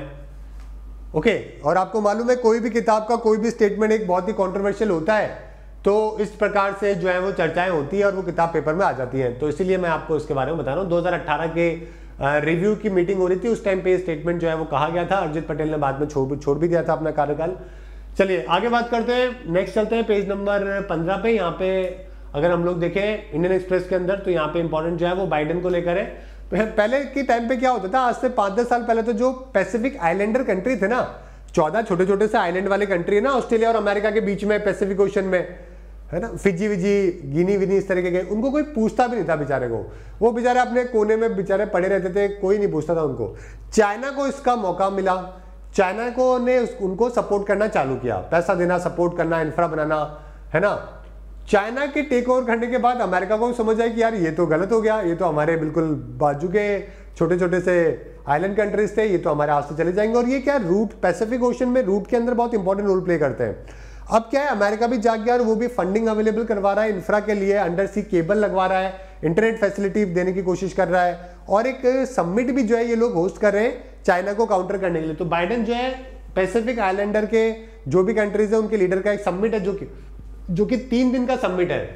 ओके okay, और आपको मालूम है कोई भी किताब का कोई भी स्टेटमेंट एक बहुत ही कंट्रोवर्शियल होता है तो इस प्रकार से जो है वो चर्चाएं होती है और वो किताब पेपर में आ जाती है। तो इसीलिए मैं आपको इसके बारे में बता रहा हूँ। दो हज़ार अठारह के रिव्यू की मीटिंग हो रही थी, उस टाइम पे स्टेटमेंट जो है वो कहा गया था। अजित पटेल ने बाद में छोड़ छोड़ भी दिया था अपना कार्यकाल। चलिए आगे बात करते हैं, नेक्स्ट चलते हैं पेज नंबर पंद्रह पे। यहाँ पे अगर हम लोग देखें इंडियन एक्सप्रेस के अंदर तो यहाँ पे इंपॉर्टेंट जो है वो बाइडेन को लेकर है। पहले के टाइम पे क्या होता था, आज से पांच दस साल पहले तो जो पैसिफिक आइलैंडर कंट्री थे ना, चौदह छोटे छोटे से आइलैंड वाले कंट्री है ना, ऑस्ट्रेलिया और अमेरिका के बीच में पैसिफिक ओशन में है ना, फिजी विजी गिनी विनी इस तरीके के, उनको कोई पूछता भी नहीं था बेचारे को। वो बेचारे अपने कोने में बेचारे पड़े रहते थे, कोई नहीं पूछता था उनको। चाइना को इसका मौका मिला, चाइना को ने उनको सपोर्ट करना चालू किया, पैसा देना, सपोर्ट करना, इंफ्रा बनाना, है ना। चाइना के टेक ओवर करने के बाद अमेरिका को समझ आया कि यार ये तो गलत हो गया, ये तो हमारे बिल्कुल बाजू के छोटे छोटे से आइलैंड कंट्रीज थे, ये तो हमारे हाथ से चले जाएंगे। और ये क्या रूट, पैसिफिक ओशन में रूट के अंदर बहुत इंपॉर्टेंट रोल प्ले करते हैं। अब क्या है, अमेरिका भी जाग गया और वो भी फंडिंग अवेलेबल करवा रहा है इंफ्रा के लिए, अंडर सी केबल लगवा रहा है, इंटरनेट फैसिलिटी देने की कोशिश कर रहा है, और एक समिट भी जो है ये लोग होस्ट कर रहे हैं चाइना को काउंटर करने के लिए। तो बाइडेन जो है पैसिफिक आइलैंडर के जो भी कंट्रीज है उनके लीडर का एक समिट है, जो कि जो कि तीन दिन का समिट है,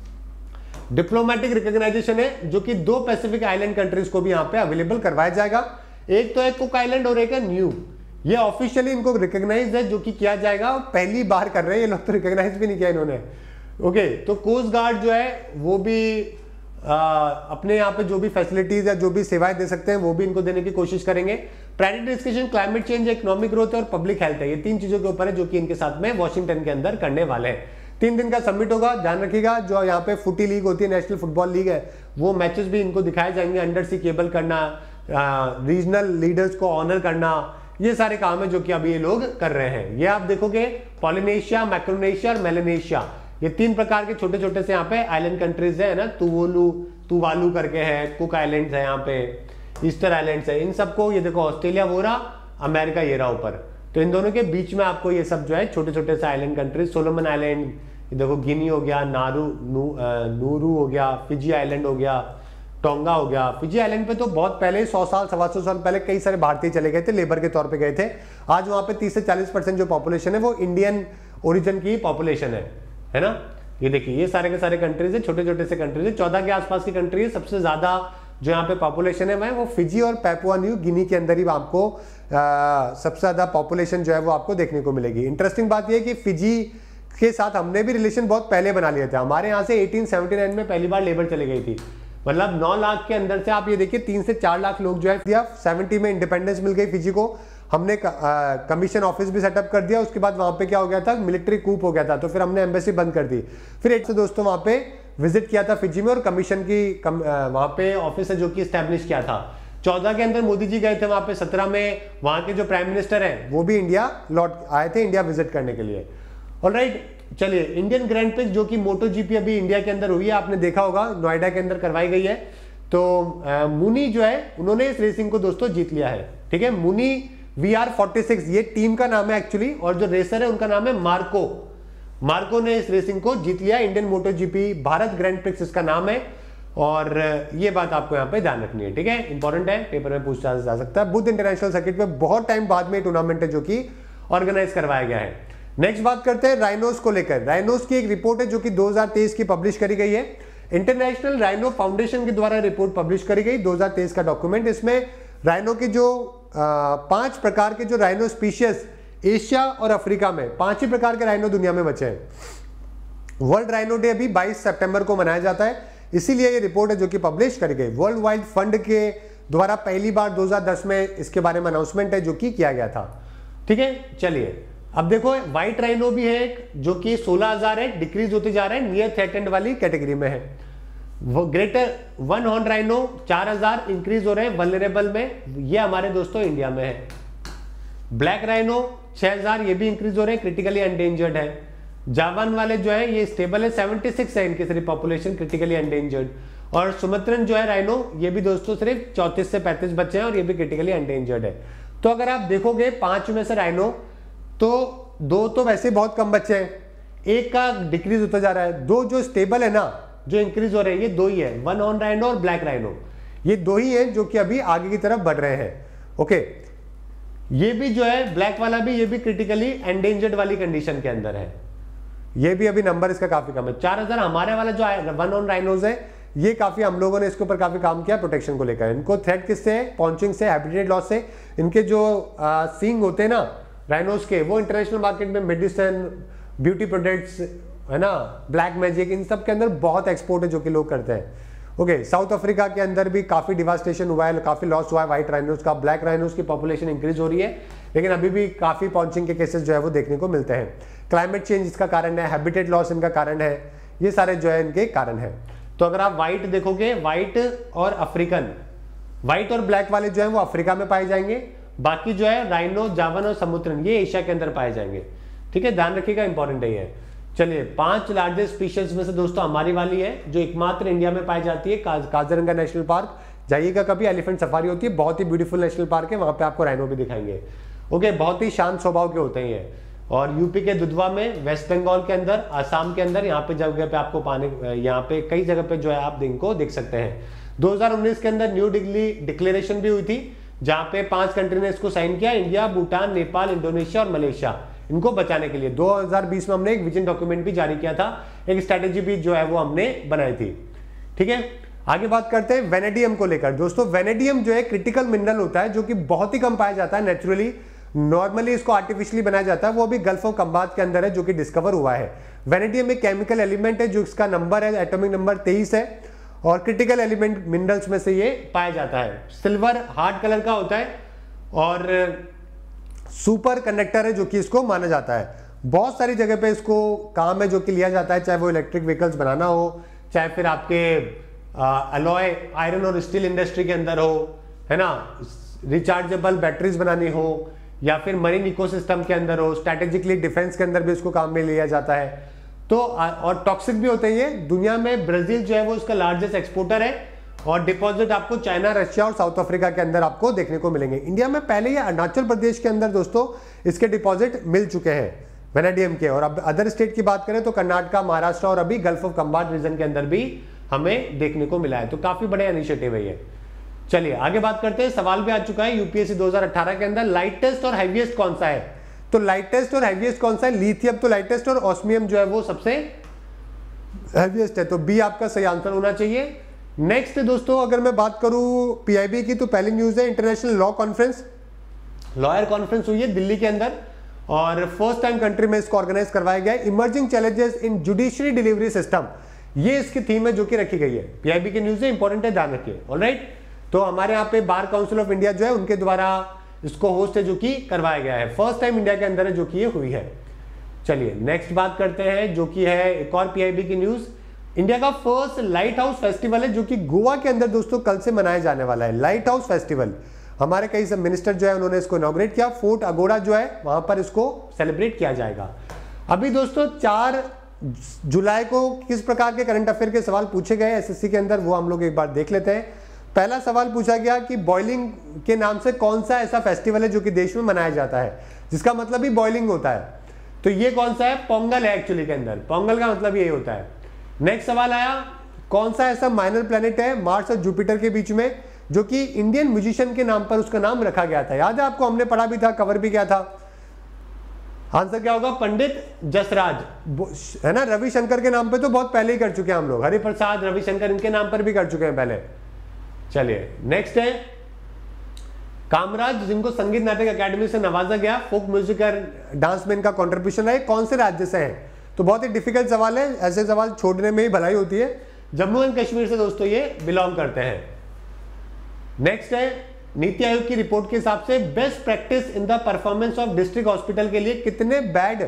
डिप्लोमेटिक रिकॉग्नाइजेशन है, जो कि दो पैसिफिक आइलैंड कंट्रीज को भी यहां पे अवेलेबल करवाया जाएगा। एक तो है कुक आइलैंड और एक है न्यू, ये ऑफिशियली इनको रिकॉग्नाइज है, जो कि किया जाएगा। पहली बार कर रहे हैं ये लोग, तो रिकॉग्नाइज भी नहीं किया इन्होंने। ओके, तो कोस्ट गार्ड जो है वो भी आ, अपने यहाँ पे जो भी फैसिलिटीज या जो भी सेवाएं दे सकते हैं वो भी इनको देने की कोशिश करेंगे। Priority discussion climate change, economic growth और पब्लिक हेल्थ है, ये तीन चीजों के ऊपर है जो कि इनके साथ में वॉशिंगटन के अंदर करने वाले हैं। तीन दिन का समिट होगा, ध्यान रखिएगा। जो यहाँ पे फुटी लीग होती है, नेशनल फुटबॉल लीग है, वो मैचेस भी इनको दिखाए जाएंगे, अंडर सी केबल करना, रीजनल लीडर्स को ऑनर करना, ये सारे काम है जो कि अभी ये लोग कर रहे हैं। ये आप देखोगे पॉलिनेशिया, मैक्रोनेशिया और मेलेनेशिया, ये तीन प्रकार के छोटे छोटे से यहाँ पे आइलैंड कंट्रीज है ना, तुवालू तुवालू करके है, कुक आइलैंड्स है यहाँ पे, ईस्टर आइलैंड्स है, इन सबको ये देखो ऑस्ट्रेलिया वो रहा, अमेरिका ये रहा ऊपर। तो इन दोनों के बीच में आपको ये सब जो है छोटे छोटे से आइलैंड कंट्रीज, सोलोमन आइलैंड, ये देखो गिनी हो गया, नारू नू, नूरू हो गया, फिजी आइलैंड हो गया, टोंगा हो गया। फिजी आइलैंड पे तो बहुत पहले सौ साल सवा सौ साल पहले कई सारे भारतीय चले गए थे, लेबर के तौर पे गए थे। आज वहां पे तीस से चालीस परसेंट जो पॉपुलेशन है वो इंडियन ओरिजिन की पॉपुलेशन है, है ना। ये देखिए ये सारे के सारे कंट्रीज है, छोटे छोटे से कंट्रीज है, चौदह के आसपास की कंट्री है। सबसे ज्यादा जो यहाँ पे पॉपुलेशन है वो फिजी और पैपुआ न्यू गिनी के अंदर ही आपको आ, सबसे ज्यादा पॉपुलेशन जो है वो आपको देखने को मिलेगी। इंटरेस्टिंग बात यह है कि फिजी के साथ हमने भी रिलेशन बहुत पहले बना लिए थे। हमारे यहाँ से अठारह सौ उन्यासी में पहली बार लेबर चली गई थी, मतलब नौ लाख के अंदर से आप ये देखिए तीन से चार लाख लोग जो है दिया। सत्तर में इंडिपेंडेंस मिल गई फिजी को, हमने कमीशन ऑफिस भी सेटअप कर दिया। उसके बाद वहां पे क्या हो गया था, मिलिट्री कूप हो गया था, तो फिर हमने एम्बेसी बंद कर दी। फिर एक से दोस्तों वहां पे विजिट किया था फिजी में, और कमीशन की कम, वहां पे ऑफिस है जो कि स्टैब्लिश किया था। चौदह के अंदर मोदी जी गए थे वहां पे, सत्रह में वहां के जो प्राइम मिनिस्टर है वो भी इंडिया लौट आए थे, इंडिया विजिट करने के लिए। ऑलराइट, चलिए इंडियन ग्रैंड प्रिक्स जो कि मोटो जीपी अभी इंडिया के अंदर हुई है, आपने देखा होगा नोएडा के अंदर करवाई गई है। तो आ, मुनी जो है उन्होंने इस रेसिंग को दोस्तों जीत लिया है, ठीक है। Mooney V R forty six ये टीम का नाम है एक्चुअली, और जो रेसर है उनका नाम है मार्को। मार्को ने इस रेसिंग को जीत लिया, Indian Moto GP Bharat grand prix इसका नाम है। और ये बात आपको यहाँ पे ध्यान रखनी है, ठीक है, इंपॉर्टेंट है, पेपर में पूछा जा सकता है। बुद्ध इंटरनेशनल सर्किट पे बहुत टाइम बाद में टूर्नामेंट है जो कि ऑर्गेनाइज करवाया गया है। नेक्स्ट बात करते हैं राइनोस को लेकर। राइनोस की एक रिपोर्ट है जो कि दो हज़ार तेईस की पब्लिश करी गई है, इंटरनेशनल राइनो फाउंडेशन के द्वारा रिपोर्ट पब्लिश करी गई दो हज़ार तेईस का डॉक्यूमेंट। इसमें राइनो के जो आ, पांच प्रकार के जो राइनो स्पीशीज एशिया और अफ्रीका में, पांच ही प्रकार के राइनो दुनिया में बचे हैं। वर्ल्ड राइनो डे अभी बाईस सितंबर को मनाया जाता है, इसीलिए ये रिपोर्ट है जो कि पब्लिश करी गई। वर्ल्ड वाइड फंड के द्वारा पहली बार दो हज़ार दस में इसके बारे में अनाउंसमेंट है जो कि किया गया था, ठीक है। चलिए अब देखो व्हाइट राइनो भी है एक जो कि सोलह हज़ार है, डिक्रीज होते जा रहे हैं, नियर थ्रेटेंड वाली कैटेगरी में है। वो ग्रेटर वन हॉर्न राइनो चार हज़ार इंक्रीज हो रहे हैं वल्नरेबल में, ये हमारे दोस्तों इंडिया में है। ब्लैक राइनो छह हज़ार ये भी इंक्रीज हो रहे हैं, क्रिटिकली एंडेंजर्ड है। जावान वाले जो है ये स्टेबल है, छिहत्तर है इनकी सारी पॉपुलेशन क्रिटिकली एंडेंजर्ड। और सुमत्रन जो है राइनो, ये भी दोस्तों सिर्फ चौंतीस से पैंतीस बच्चे हैं और ये भी क्रिटिकली एंडेंजर्ड है। तो अगर आप देखोगे पांच में से राइनो, तो दो तो वैसे बहुत कम बच्चे हैं, एक का डिक्रीज होता जा रहा है, दो जो स्टेबल है ना, जो इंक्रीज हो रहे हैं, ये दो ही है, वन ऑन राइनो और ब्लैक राइनो, ये दो ही हैं जो कि अभी आगे की तरफ बढ़ रहे हैं। ओके, ये भी जो है ब्लैक वाला भी, ये भी क्रिटिकली एंडेंजर्ड वाली कंडीशन के अंदर है, ये भी अभी नंबर इसका काफी कम है। चार हजार हमारे वाला जो वन ऑन राइनोज है, ये काफी हम लोगों ने इसके ऊपर काफी काम किया प्रोटेक्शन को लेकर। इनको थ्रेट किससे है? पॉन्चिंग से, हैबिटेट लॉस से। इनके जो सींग होते हैं ना राइनोज के, वो इंटरनेशनल मार्केट में मेडिसिन, ब्यूटी प्रोडक्ट्स है ना, ब्लैक मैजिक, इन सब के अंदर बहुत एक्सपोर्ट है जो कि लोग करते हैं। ओके, साउथ अफ्रीका के अंदर भी काफी डिवास्टेशन हुआ है, काफी लॉस हुआ है व्हाइट राइनोज का। ब्लैक राइनोज की पॉपुलेशन इंक्रीज हो रही है, लेकिन अभी भी काफी पॉन्चिंग के केसेस जो है वो देखने को मिलते हैं। क्लाइमेट चेंज इसका कारण है, हैबिटेट लॉस इनका कारण है, ये सारे जो है इनके कारण है। तो अगर आप व्हाइट देखोगे, व्हाइट और अफ्रीकन, व्हाइट और ब्लैक वाले जो है वो अफ्रीका में पाए जाएंगे, बाकी जो है राइनो, जावन और समुद्रन ये एशिया के अंदर पाए जाएंगे। ठीक है, ध्यान रखिएगा, इंपॉर्टेंट है ये। चलिए, पांच लार्जेस्ट स्पीशीज में से दोस्तों हमारी वाली है, जो एकमात्र इंडिया में पाई जाती है, काज, काजीरंगा नेशनल पार्क। जाइएगा कभी, एलिफेंट सफारी होती है, बहुत ही ब्यूटीफुल नेशनल पार्क है, वहां पे आपको राइनो भी दिखाएंगे। ओके, बहुत ही शांत स्वभाव के होते हैं ये। और यूपी के दुधवा में, वेस्ट बंगाल के अंदर, आसाम के अंदर, यहाँ पे जगह पे आपको पाने, यहाँ पे कई जगह पे जो है आप इनको देख सकते हैं। दो हज़ार उन्नीस के अंदर न्यू दिल्ली डिक्लेरेशन भी हुई थी, जहां पे पांच कंट्री ने इसको साइन किया, इंडिया, भूटान, नेपाल, इंडोनेशिया और मलेशिया, इनको बचाने के लिए। दो हज़ार बीस में हमने एक विजन डॉक्यूमेंट भी जारी किया था, एक स्ट्रेटेजी भी जो है वो हमने बनाई थी। ठीक है, आगे बात करते हैं वेनेडियम को लेकर। दोस्तों, वेनेडियम जो है क्रिटिकल मिनरल होता है, जो कि बहुत ही कम पाया जाता है नेचुरली, नॉर्मली इसको आर्टिफिशियली बनाया जाता है, वो भी गल्फ ऑफ कम्बात के अंदर है, जो कि डिस्कवर हुआ है। वेनेडियम एक केमिकल एलिमेंट है, जो इसका नंबर है, एटॉमिक नंबर तेईस है, और क्रिटिकल एलिमेंट मिनरल्स में से ये पाया जाता है। सिल्वर हार्ड कलर का होता है और सुपर कंडक्टर है, जो कि इसको माना जाता है। बहुत सारी जगह पे इसको काम है जो कि लिया जाता है, चाहे वो इलेक्ट्रिक व्हीकल्स बनाना हो, चाहे फिर आपके अलॉय आयरन और स्टील इंडस्ट्री के अंदर हो, है ना, रिचार्जेबल बैटरीज बनानी हो, या फिर मरीन इकोसिस्टम के अंदर हो, स्ट्रैटेजिकली डिफेंस के अंदर भी इसको काम में लिया जाता है। तो और टॉक्सिक भी होते हैं ये। दुनिया में ब्राजील जो है वो इसका लार्जेस्ट एक्सपोर्टर है, और डिपॉजिट आपको चाइना, रशिया और साउथ अफ्रीका के अंदर आपको देखने को मिलेंगे। इंडिया में पहले ही अरुणाचल प्रदेश के अंदर दोस्तों इसके डिपॉजिट मिल चुके हैं वेनेडियम के। और अब अदर स्टेट की बात करें तो कर्नाटका, महाराष्ट्र और अभी गल्फ ऑफ कम्बात रीजन के अंदर भी हमें देखने को मिला है। तो काफी बड़ा इनिशिएटिव है ये। चलिए आगे बात करते हैं, सवाल भी आ चुका है यूपीएससी दो हज़ार अठारह के अंदर, लाइटेस्ट और हैवीएस्ट कौन सा है? तो लाइटेस्ट और हैवीएस्ट कौन सा है? लिथियम तो लाइटेस्ट और ऑस्मियम जो है वो सबसे हैवीएस्ट है, तो बी आपका सही आंसर होना चाहिए। नेक्स्ट दोस्तों अगर मैं बात करूं पीआईबी की, तो पहली न्यूज है international law conference, lawyer conference हुई है दिल्ली के अंदर, और फर्स्ट टाइम कंट्री में इसको ऑर्गेनाइज करवाया गया है। Emerging challenges in judiciary delivery system, ये इसकी थीम है जो कि रखी गई है। पीआईबी की न्यूज है, इंपॉर्टेंट है, ध्यान रखिए। ऑलराइट, तो हमारे यहाँ पे बार काउंसिल ऑफ इंडिया जो है उनके द्वारा इसको होस्ट है जो कि करवाया गया है, फर्स्ट टाइम इंडिया के अंदर है जो कि ये हुई है। चलिए नेक्स्ट बात करते हैं जो कि है एक और पीआईबी की न्यूज। इंडिया का फर्स्ट लाइट हाउस फेस्टिवल है जो कि गोवा के अंदर दोस्तों कल से मनाया जाने वाला है। लाइट हाउस फेस्टिवल, हमारे कई सब मिनिस्टर जो है उन्होंने इसको इनॉग्रेट किया। फोर्ट अगोड़ा जो है वहां पर इसको सेलिब्रेट किया जाएगा। अभी दोस्तों चार जुलाई को किस प्रकार के करंट अफेयर के सवाल पूछे गए एसएससी के अंदर, वो हम लोग एक बार देख लेते हैं। पहला सवाल पूछा गया कि बॉइलिंग के नाम से कौन सा ऐसा फेस्टिवल है जो कि देश में मनाया जाता है, जिसका मतलब ही बॉइलिंग होता है। तो ये कौन सा है? पोंगल है एक्चुअली के अंदर, पोंगल का मतलब यही होता है। नेक्स्ट सवाल आया, कौन सा ऐसा माइनर प्लेनेट है मार्स और जुपिटर के बीच में जो कि इंडियन म्यूजिशियन के नाम पर उसका नाम रखा गया था? याद है आपको, हमने पढ़ा भी था, कवर भी किया था। आंसर क्या होगा? पंडित जसराज, है ना। रविशंकर के नाम पे तो बहुत पहले ही कर चुके हैं हम लोग, हरिप्रसाद रविशंकर, इनके नाम पर भी कर चुके हैं पहले। चलिए नेक्स्ट है कामराज, जिनको संगीत नाटक अकेडमी से नवाजा गया, फोक म्यूजिक और डांस में इनका कंट्रीब्यूशन है, कौन से राज्य से हैं? तो बहुत ही डिफिकल्ट सवाल है, ऐसे सवाल छोड़ने में ही भलाई होती है। जम्मू एंड कश्मीर से दोस्तों ये बिलोंग करते हैं। नेक्स्ट है नीति आयोग की रिपोर्ट के हिसाब से best practice in the performance of district hospital के लिए कितने बेड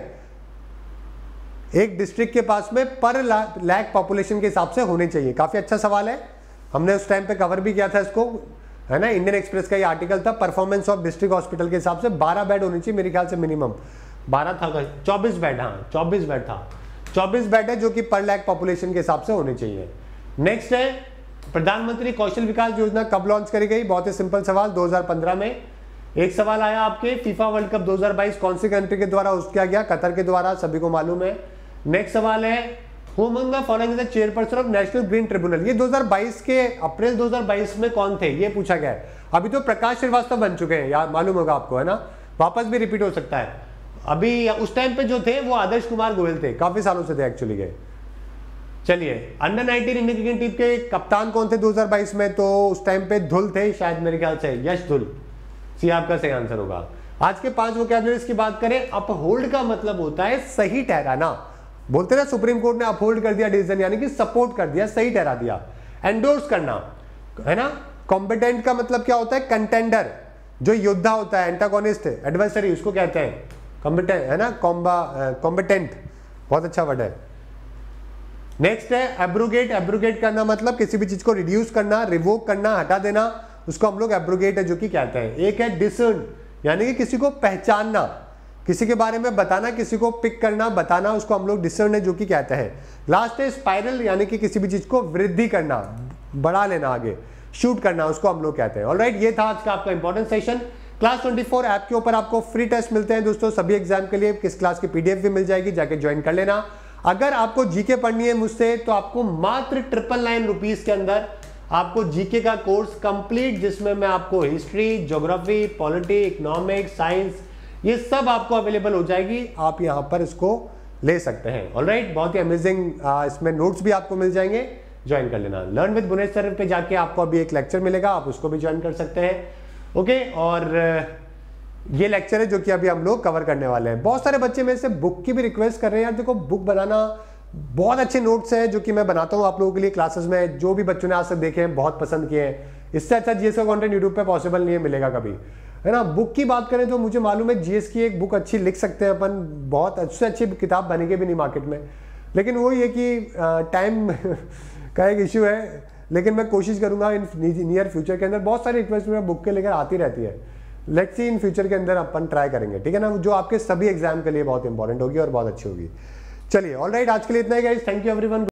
एक डिस्ट्रिक्ट के पास में पर लैख पॉपुलेशन के हिसाब से होने चाहिए? काफी अच्छा सवाल है, हमने उस टाइम पे कवर भी किया था इसको, है ना। इंडियन एक्सप्रेस का ये आर्टिकल था, परफॉर्मेंस ऑफ डिस्ट्रिक्ट हॉस्पिटल के हिसाब से बारह बेड होनी चाहिए मेरे ख्याल से, मिनिमम बारह था, चौबीस बेड, हाँ चौबीस बेड था, चौबीस बेड है जो कि पर लैख पॉपुलेशन के हिसाब से होने चाहिए। नेक्स्ट है प्रधानमंत्री कौशल विकास योजना कब लॉन्च करी गई? बहुत ही सिंपल सवाल, दो हज़ार पंद्रह में। एक सवाल आया आपके, फीफा वर्ल्ड कप दो हज़ार बाईस कौन सी कंट्री के द्वारा होस्ट किया गया? कतर के द्वारा, सभी को मालूम है। नेक्स्ट सवाल है, who among the following is the chairperson of national green tribunal? ये दो हज़ार बाईस के अप्रैल दो हज़ार बाईस में कौन थे, ये पूछा गया है। अभी तो प्रकाश श्रीवास्तव बन चुके हैं यार, मालूम होगा आपको, है ना, वापस भी रिपीट हो सकता है। अभी उस टाइम पे जो थे वो आदर्श कुमार गोयल थे, काफी सालों से थे एक्चुअली के। चलिए, under nineteen Indian cricket team के कप्तान कौन थे दो हज़ार बाईस में? तो उस टाइम पे धुल थे शायद, मेरे ख्याल से यश धुल। सी आपका सही आंसर होगा। आज के पांच वोकैबुलरीज की बात करें, अपहोल्ड का मतलब होता है सही ठहराना। बोलते ना सुप्रीम कोर्ट ने अपहोल्ड कर दिया डिसीजन, यानी कि सपोर्ट कर दिया, सही ठहरा दिया। एंडोर्स करना, है ना। कॉम्पिटेंट का मतलब क्या होता है? कंटेंडर, जो योद्धा होता है, एंटागोनिस्ट, एडवर्सरी, उसको कहते हैं कॉम्पिटेंट, है ना, कॉम्बा कॉम्पिटेंट, बहुत अच्छा वर्ड है। नेक्स्ट है एब्रोगेट। एब्रोगेट करना मतलब किसी भी चीज को रिड्यूस करना, रिवोक करना, हटा देना, उसको हम लोग एब्रोगेट है जो कि कहते हैं। एक है डिसर्न, यानी कि किसी को पहचानना, किसी के बारे में बताना, किसी को पिक करना, बताना, उसको हम लोग डिसर्न है जो कि कहते हैं। लास्ट है स्पाइरल, यानी कि किसी भी चीज को वृद्धि करना, बढ़ा लेना, आगे शूट करना, उसको हम लोग कहते हैं। ऑलराइट, ये था आज का आपका इंपॉर्टेंट सेशन। क्लास चौबीस ऐप के ऊपर आपको फ्री टेस्ट मिलते हैं दोस्तों सभी एग्जाम के लिए। किस क्लास की पीडीएफ भी मिल जाएगी, जाके ज्वाइन कर लेना। अगर आपको जीके पढ़नी है मुझसे तो आपको मात्र ट्रिपल नाइन रुपीज के अंदर आपको जीके का कोर्स कंप्लीट, जिसमें मैं आपको history, geography, polity, economics, science, ये सब आपको अवेलेबल हो जाएगी। आप यहां पर इसको ले सकते हैं। ऑलराइट, बहुत ही अमेजिंग, इसमें नोट्स भी आपको मिल जाएंगे, ज्वाइन कर लेना। लर्न विद बुनेश सर पे जाके आपको अभी एक लेक्चर मिलेगा, आप उसको भी ज्वाइन कर सकते हैं। ओके, और ये लेक्चर है जो कि अभी हम लोग कवर करने वाले हैं। बहुत सारे बच्चे मेरे से बुक की भी रिक्वेस्ट कर रहे हैं यार, देखो बुक बनाना, बहुत अच्छे नोट्स हैं जो कि मैं बनाता हूँ आप लोगों के लिए क्लासेस में, जो भी बच्चों ने आज तक देखे हैं बहुत पसंद किए हैं। इससे अच्छा जीएस का कंटेंट यूट्यूब पे पॉसिबल नहीं है, मिलेगा कभी, है ना। बुक की बात करें तो मुझे मालूम है जीएस की एक बुक अच्छी लिख सकते हैं अपन, बहुत अच्छे अच्छी किताब बनेगी भी नहीं मार्केट में, लेकिन वो ये कि टाइम का एक इश्यू है। लेकिन मैं कोशिश करूंगा इन नियर फ्यूचर के अंदर, बहुत सारी रिक्वेस्ट मेरा बुक के लेकर आती रहती है। लेट्स सी इन फ्यूचर के अंदर अपन ट्राई करेंगे, ठीक है ना, जो आपके सभी एग्जाम के लिए बहुत इंपॉर्टेंट होगी और बहुत अच्छी होगी। चलिए, ऑलराइट, आज के लिए इतना ही गाइस, थैंक यू एवरीवन।